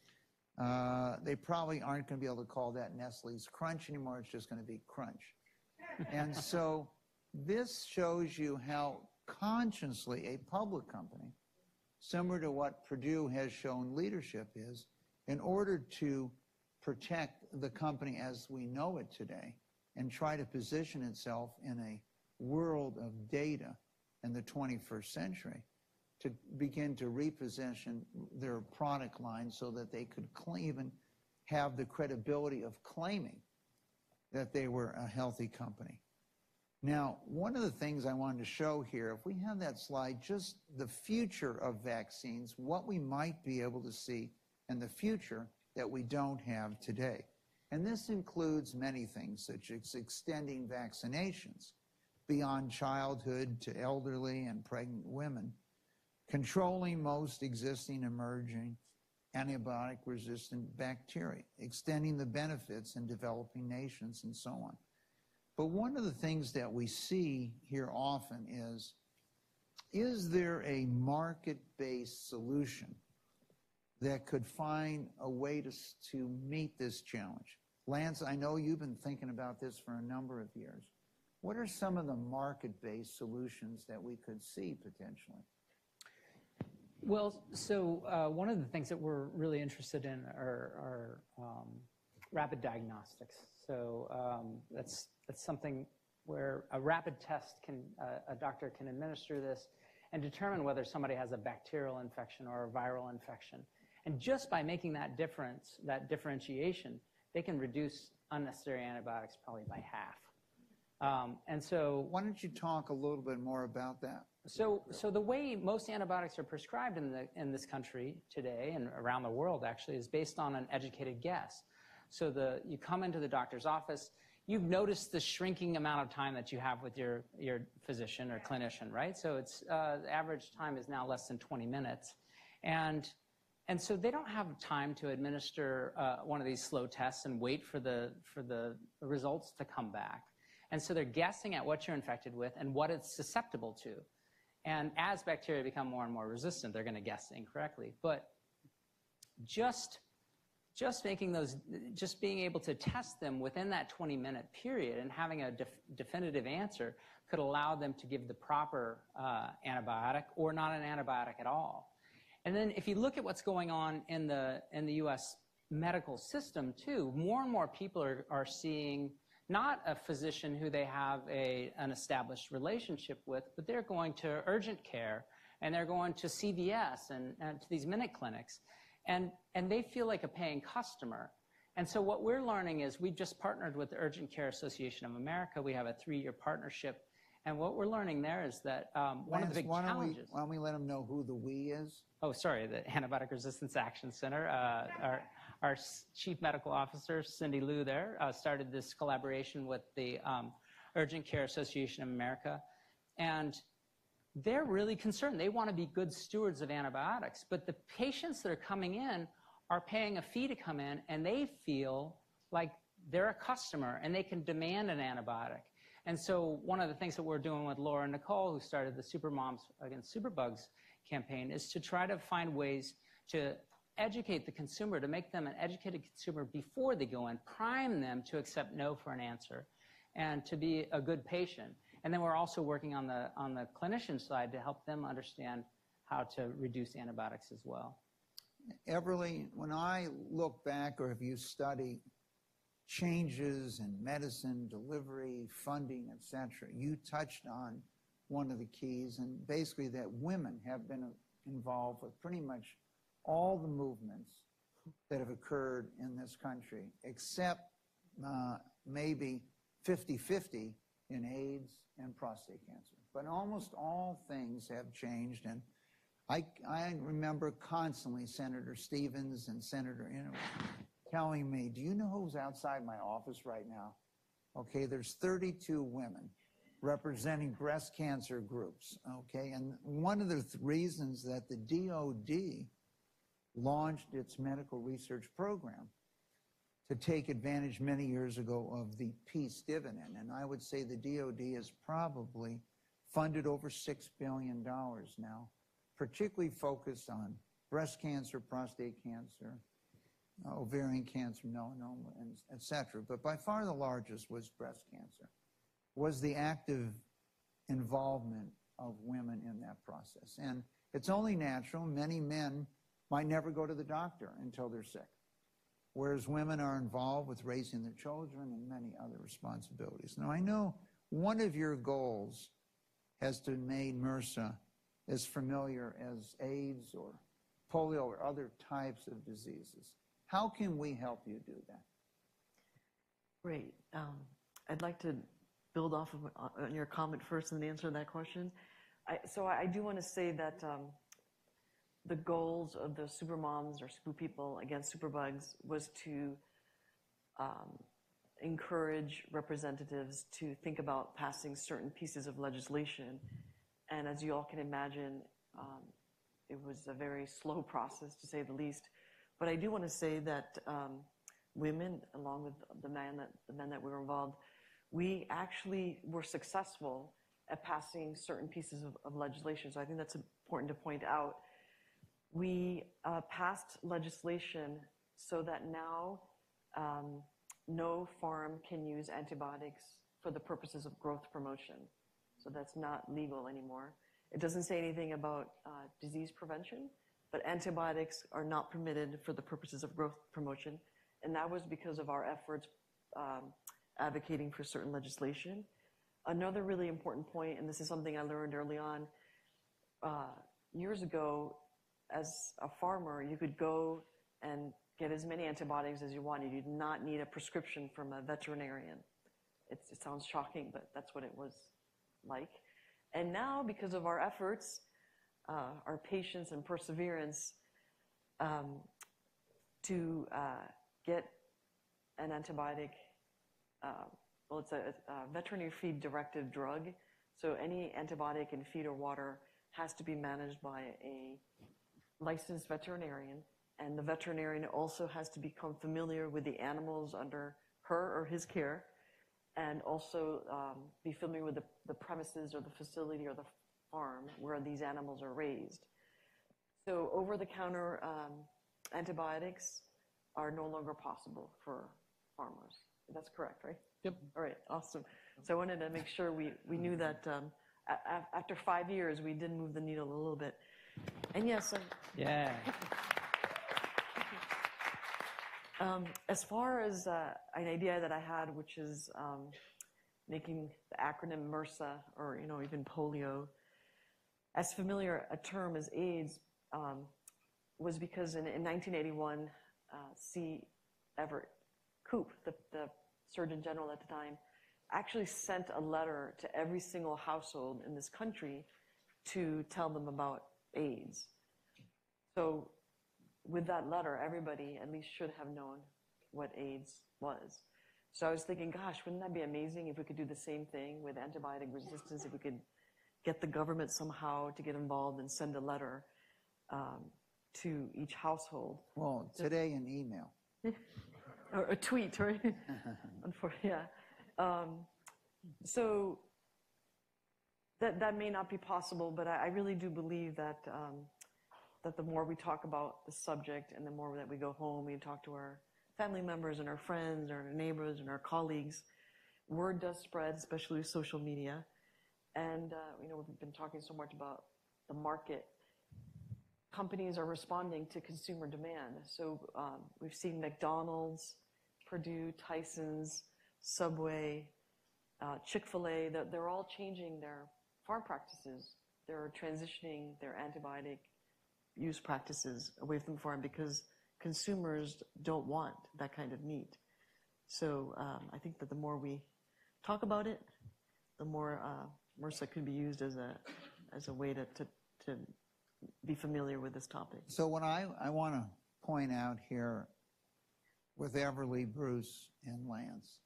Uh, they probably aren't going to be able to call that Nestle's Crunch anymore. It's just going to be Crunch. And so this shows you how consciously a public company, similar to what Perdue has shown leadership is, in order to protect the company as we know it today and try to position itself in a world of data in the twenty-first century, to begin to reposition their product line so that they could even have the credibility of claiming that they were a healthy company. Now, one of the things I wanted to show here, if we have that slide, just the future of vaccines, what we might be able to see in the future that we don't have today. And this includes many things, such as extending vaccinations beyond childhood to elderly and pregnant women, controlling most existing emerging antibiotic-resistant bacteria, extending the benefits in developing nations, and so on. But one of the things that we see here often is, is there a market-based solution that could find a way to, to meet this challenge? Lance, I know you've been thinking about this for a number of years. What are some of the market-based solutions that we could see potentially? Well, so uh, one of the things that we're really interested in are, are um, rapid diagnostics. So um, that's, that's something where a rapid test can, uh, a doctor can administer this and determine whether somebody has a bacterial infection or a viral infection. And just by making that difference, that differentiation, they can reduce unnecessary antibiotics probably by half. Um, and so, why don't you talk a little bit more about that? So, so the way most antibiotics are prescribed in the in this country today and around the world actually is based on an educated guess. So the you come into the doctor's office, you've noticed the shrinking amount of time that you have with your your physician or clinician, right? So it's uh, the average time is now less than twenty minutes, and and so they don't have time to administer uh, one of these slow tests and wait for the for the results to come back. And so they're guessing at what you're infected with and what it's susceptible to. And as bacteria become more and more resistant, they're going to guess incorrectly. But just, just making those, just being able to test them within that twenty minute period and having a def definitive answer could allow them to give the proper uh, antibiotic or not an antibiotic at all. And then if you look at what's going on in the, in the U S medical system too, more and more people are, are seeing not a physician who they have a, an established relationship with, but they're going to urgent care and they're going to C V S and, and to these minute clinics. And, and they feel like a paying customer. And so what we're learning is we've just partnered with the Urgent Care Association of America. We have a three-year partnership. And what we're learning there is that um, one Lance, of the big why don't challenges... We, why don't we let them know who the we is? Oh, sorry, the Antibiotic Resistance Action Center. Uh, our, our Chief Medical Officer, Cindy Liu there, uh, started this collaboration with the um, Urgent Care Association of America. And they're really concerned. They want to be good stewards of antibiotics. But the patients that are coming in are paying a fee to come in, and they feel like they're a customer, and they can demand an antibiotic. And so one of the things that we're doing with Laura and Nicole, who started the Supermoms Against Superbugs campaign, is to try to find ways to educate the consumer, to make them an educated consumer before they go in, prime them to accept no for an answer, and to be a good patient. And then we're also working on the, on the clinician side to help them understand how to reduce antibiotics as well. Everly, when I look back, or if you study changes in medicine, delivery, funding, et cetera, you touched on one of the keys, and basically that women have been involved with pretty much all the movements that have occurred in this country, except uh, maybe fifty fifty in AIDS and prostate cancer. But almost all things have changed, and I, I remember constantly Senator Stevens and Senator Inouye telling me, do you know who's outside my office right now? Okay, there's thirty-two women representing breast cancer groups, okay? And one of the th reasons that the D O D launched its medical research program to take advantage many years ago of the peace dividend. And I would say the D O D has probably funded over six billion dollars now, particularly focused on breast cancer, prostate cancer, uh, ovarian cancer, melanoma, and et cetera. But by far the largest was breast cancer, was the active involvement of women in that process. And it's only natural. Many men might never go to the doctor until they're sick, whereas women are involved with raising their children and many other responsibilities. Now, I know one of your goals has to make MRSA as familiar as AIDS or polio or other types of diseases. How can we help you do that? Great. Um, I'd like to build off of on your comment first and answer that question. I, so I, I do want to say that um, the goals of the Supermoms or Super People Against Superbugs was to um, encourage representatives to think about passing certain pieces of legislation. And as you all can imagine, um, it was a very slow process, to say the least. But I do want to say that um, women, along with the men that, the men that were involved, we actually were successful at passing certain pieces of, of legislation. So I think that's important to point out. We uh, passed legislation so that now um, no farm can use antibiotics for the purposes of growth promotion. So that's not legal anymore. It doesn't say anything about uh, disease prevention, but antibiotics are not permitted for the purposes of growth promotion. and that was because of our efforts um, advocating for certain legislation. Another really important point, and this is something I learned early on, uh, years ago, as a farmer, you could go and get as many antibiotics as you wanted. You did not need a prescription from a veterinarian. It's, it sounds shocking, but that's what it was like. And now, because of our efforts, uh, our patience and perseverance, um, to uh, get an antibiotic, uh, well, it's a, a veterinary feed directive drug. So any antibiotic in feed or water has to be managed by a licensed veterinarian. And the veterinarian also has to become familiar with the animals under her or his care, and also um, be familiar with the, the premises or the facility or the farm where these animals are raised. So over-the-counter um, antibiotics are no longer possible for farmers. That's correct, right? Yep. All right, awesome. So I wanted to make sure we, we knew that um, a- after five years, we did move the needle a little bit. And yes, I'm, Yeah. Um, as far as uh, an idea that I had, which is um, making the acronym MRSA, or you know, even polio, as familiar a term as AIDS, um, was because in, in nineteen eighty-one, uh, C. Everett Koop, the, the Surgeon General at the time, actually sent a letter to every single household in this country to tell them about AIDS. So with that letter, everybody at least should have known what AIDS was. So I was thinking, gosh, wouldn't that be amazing if we could do the same thing with antibiotic resistance, if we could get the government somehow to get involved and send a letter um, to each household. Well, today an email. Or a tweet, right? Unfortunately, yeah. Um, so that, that may not be possible, but I, I really do believe that um, that the more we talk about the subject and the more that we go home, we talk to our family members and our friends, our neighbors and our colleagues, word does spread, especially with social media. And, uh, you know, we've been talking so much about the market. Companies are responding to consumer demand. So um, we've seen McDonald's, Perdue, Tyson's, Subway, uh, Chick-fil-A, they're, they're all changing their farm practices. They're transitioning their antibiotic use practices away from the farm because consumers don't want that kind of meat. So um, I think that the more we talk about it, the more uh, MRSA could be used as a as a way to, to, to be familiar with this topic. So what I, I want to point out here with Everly, Bruce, and Lance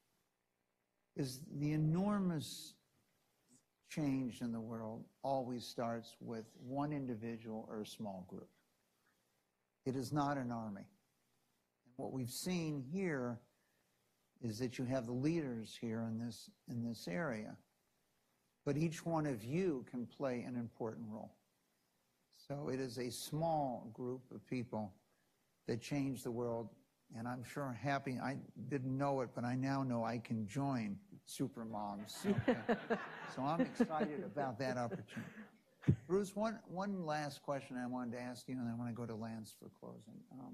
is the enormous change in the world always starts with one individual or a small group. It is not an army. And what we've seen here is that you have the leaders here in this, in this area, but each one of you can play an important role. So it is a small group of people that change the world, and I'm sure happy, I didn't know it, but I now know I can join Supermoms. Okay. So I'm excited about that opportunity. Bruce, one, one last question I wanted to ask you, and I want to go to Lance for closing. Um,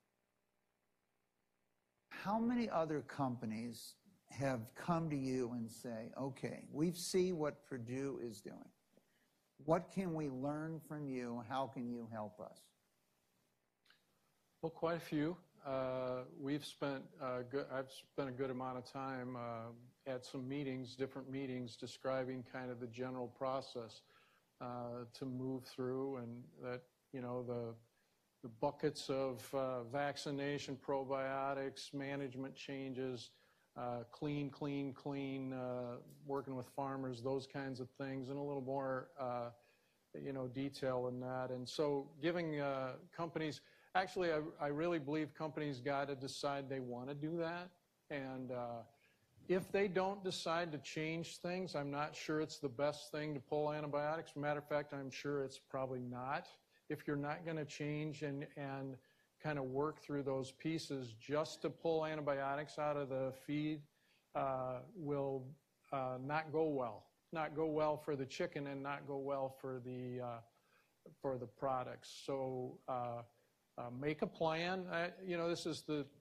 how many other companies have come to you and say, okay, we see what Perdue is doing. What can we learn from you? How can you help us? Well, quite a few. Uh, we've spent, uh, good, I've spent a good amount of time uh, at some meetings, different meetings, describing kind of the general process uh, to move through, and that, you know, the, the buckets of uh, vaccination, probiotics, management changes, uh, clean, clean, clean, uh, working with farmers, those kinds of things, and a little more, uh, you know, detail in that. And so giving uh, companies, actually, I, I really believe companies got to decide they want to do that. And uh, if they don't decide to change things, I'm not sure it's the best thing to pull antibiotics. Matter of fact, I'm sure it's probably not. If you're not going to change and, and kind of work through those pieces, just to pull antibiotics out of the feed uh, will uh, not go well. Not go well for the chicken and not go well for the, uh, for the products. So uh, Uh, make a plan. Uh, you know, this is the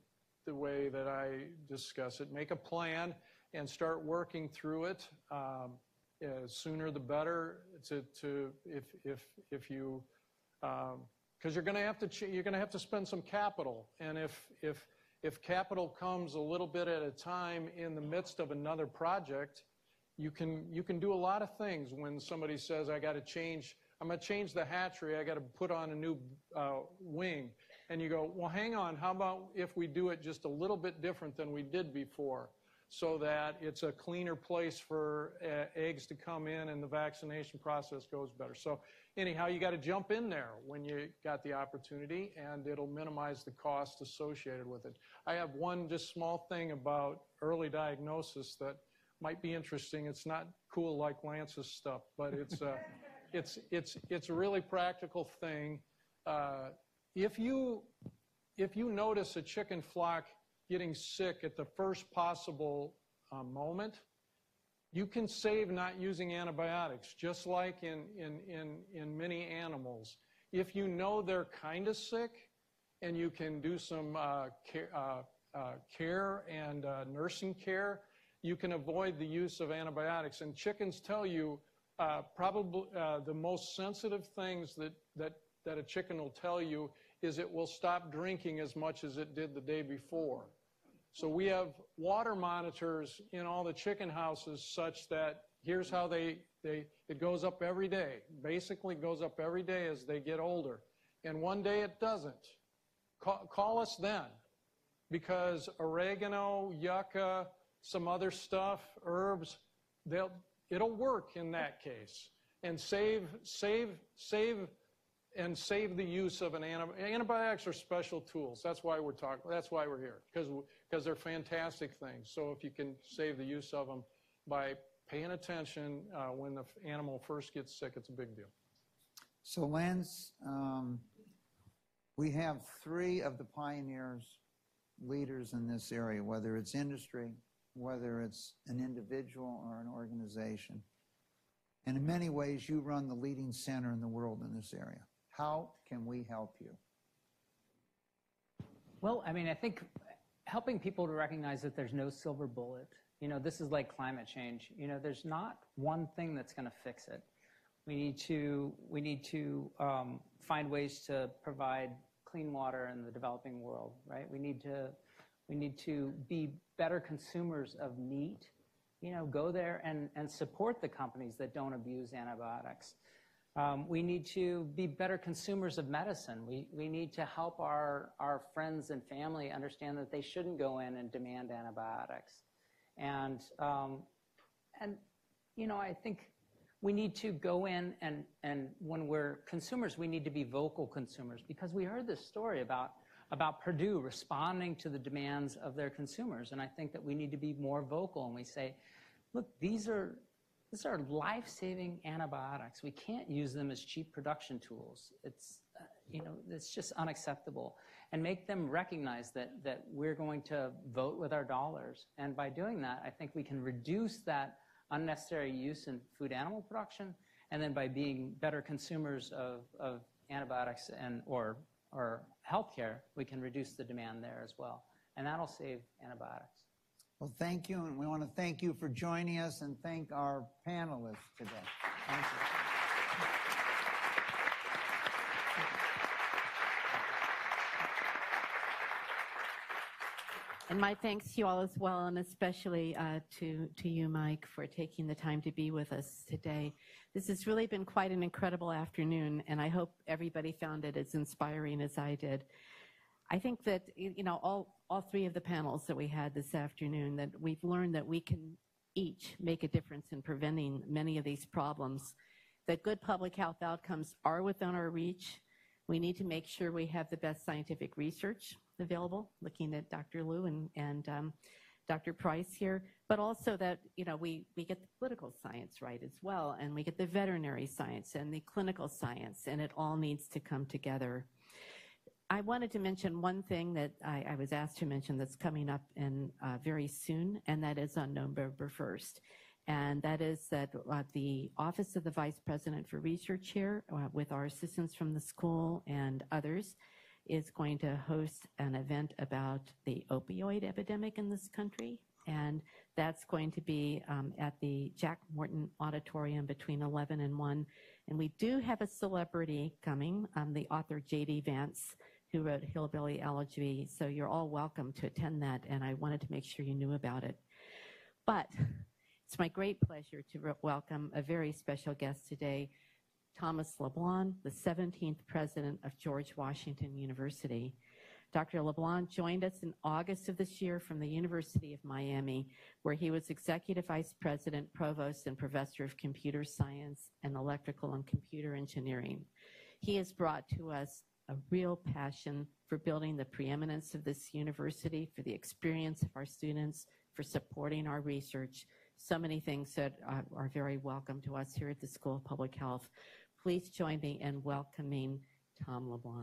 the way that I discuss it. Make a plan and start working through it. Um, uh, sooner the better. To, to if if if you, because um, you're going to have to ch you're going to have to spend some capital, and if if if capital comes a little bit at a time in the midst of another project, you can you can do a lot of things. When somebody says, I got to change, I'm going to change the hatchery, I got to put on a new uh, wing, and you go, well, hang on, how about if we do it just a little bit different than we did before, so that it's a cleaner place for uh, eggs to come in and the vaccination process goes better. So anyhow, you got to jump in there when you got the opportunity, and it'll minimize the cost associated with it. I have one just small thing about early diagnosis that might be interesting. It's not cool like Lance's stuff, but it's uh, it's it's it's a really practical thing. Uh, if you if you notice a chicken flock getting sick at the first possible uh, moment, you can save not using antibiotics, just like in in in in many animals. If you know they're kind of sick, and you can do some uh, care, uh, uh, care and uh, nursing care, you can avoid the use of antibiotics. And chickens tell you uh, probably uh, the most sensitive things that, that, that a chicken will tell you is it will stop drinking as much as it did the day before. So we have water monitors in all the chicken houses such that here's how they, they it goes up every day. Basically goes up every day as they get older. And one day it doesn't. Call, call us then, because oregano, yucca, some other stuff, herbs, they'll, it'll work in that case, and save, save, save, and save the use of an antibiotic. Antibiotics are special tools. That's why we're talking. That's why we're here, because because they're fantastic things. So if you can save the use of them by paying attention uh, when the animal first gets sick, it's a big deal. So Lance, um, we have three of the pioneers, leaders in this area, whether it's industry, whether it's an individual or an organization. And in many ways, you run the leading center in the world in this area. How can we help you? Well, I mean, I think helping people to recognize that there's no silver bullet. You know, this is like climate change. You know, there's not one thing that's going to fix it. We need to, we need to um, find ways to provide clean water in the developing world, right? We need to, we need to be better consumers of meat. You know, go there and, and support the companies that don't abuse antibiotics. Um, we need to be better consumers of medicine. We, we need to help our, our friends and family understand that they shouldn't go in and demand antibiotics. And, um, and you know, I think we need to go in and, and when we're consumers, we need to be vocal consumers, because we heard this story about, about Perdue responding to the demands of their consumers. And I think that we need to be more vocal, and we say, look, these are, these are life-saving antibiotics. We can't use them as cheap production tools. It's, uh, you know, it's just unacceptable. And make them recognize that, that we're going to vote with our dollars. And by doing that, I think we can reduce that unnecessary use in food animal production, and then by being better consumers of, of antibiotics and or, or healthcare, we can reduce the demand there as well. And that'll save antibiotics. Well, thank you, and we want to thank you for joining us and thank our panelists today. Thank you. And my thanks to you all as well, and especially uh, to, to you, Mike, for taking the time to be with us today. This has really been quite an incredible afternoon, and I hope everybody found it as inspiring as I did. I think that, you know, all, all three of the panels that we had this afternoon, that we've learned that we can each make a difference in preventing many of these problems, that good public health outcomes are within our reach. We need to make sure we have the best scientific research available, looking at Doctor Liu and, and um, Doctor Price here, but also that, you know, we, we get the political science right as well, and we get the veterinary science and the clinical science, and it all needs to come together. I wanted to mention one thing that I, I was asked to mention that's coming up in uh, very soon, and that is on November first. And that is that uh, the Office of the Vice President for Research here, uh, with our assistants from the school and others, is going to host an event about the opioid epidemic in this country, and that's going to be um, at the Jack Morton Auditorium between eleven and one. And we do have a celebrity coming, um, the author J D Vance, who wrote Hillbilly Elegy, so you're all welcome to attend that, and I wanted to make sure you knew about it. But it's my great pleasure to welcome a very special guest today, Thomas LeBlanc, the seventeenth president of George Washington University. Doctor LeBlanc joined us in August of this year from the University of Miami, where he was executive vice president, provost, and professor of computer science and electrical and computer engineering. He has brought to us a real passion for building the preeminence of this university, for the experience of our students, for supporting our research. So many things that uh, are very welcome to us here at the School of Public Health. Please join me in welcoming Tom LeBlanc.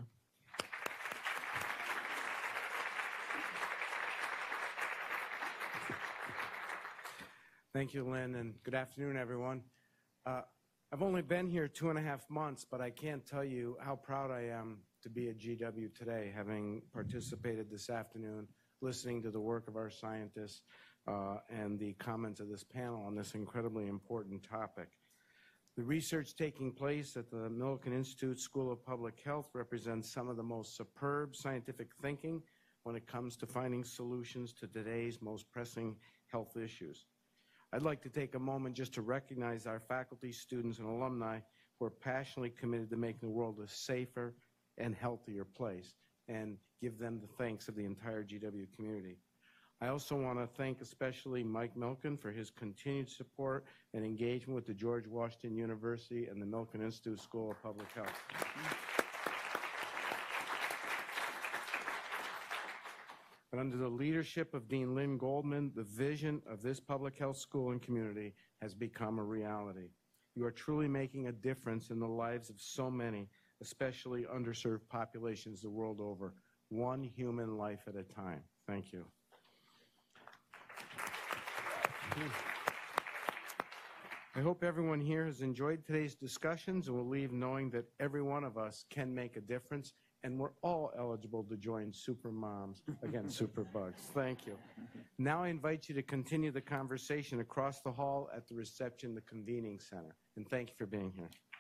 Thank you, Lynn, and good afternoon, everyone. Uh, I've only been here two and a half months, but I can't tell you how proud I am to be at G W today, having participated this afternoon, listening to the work of our scientists uh, and the comments of this panel on this incredibly important topic. The research taking place at the Milken Institute School of Public Health represents some of the most superb scientific thinking when it comes to finding solutions to today's most pressing health issues. I'd like to take a moment just to recognize our faculty, students, and alumni who are passionately committed to making the world a safer and healthier place, and give them the thanks of the entire G W community. I also want to thank especially Mike Milken for his continued support and engagement with the George Washington University and the Milken Institute School of Public Health. But under the leadership of Dean Lynn Goldman, the vision of this public health school and community has become a reality. You are truly making a difference in the lives of so many, especially underserved populations the world over, one human life at a time. Thank you. I hope everyone here has enjoyed today's discussions and will leave knowing that every one of us can make a difference, and we're all eligible to join Supermoms Against Superbugs. Thank you. Now I invite you to continue the conversation across the hall at the reception, the convening center. And thank you for being here.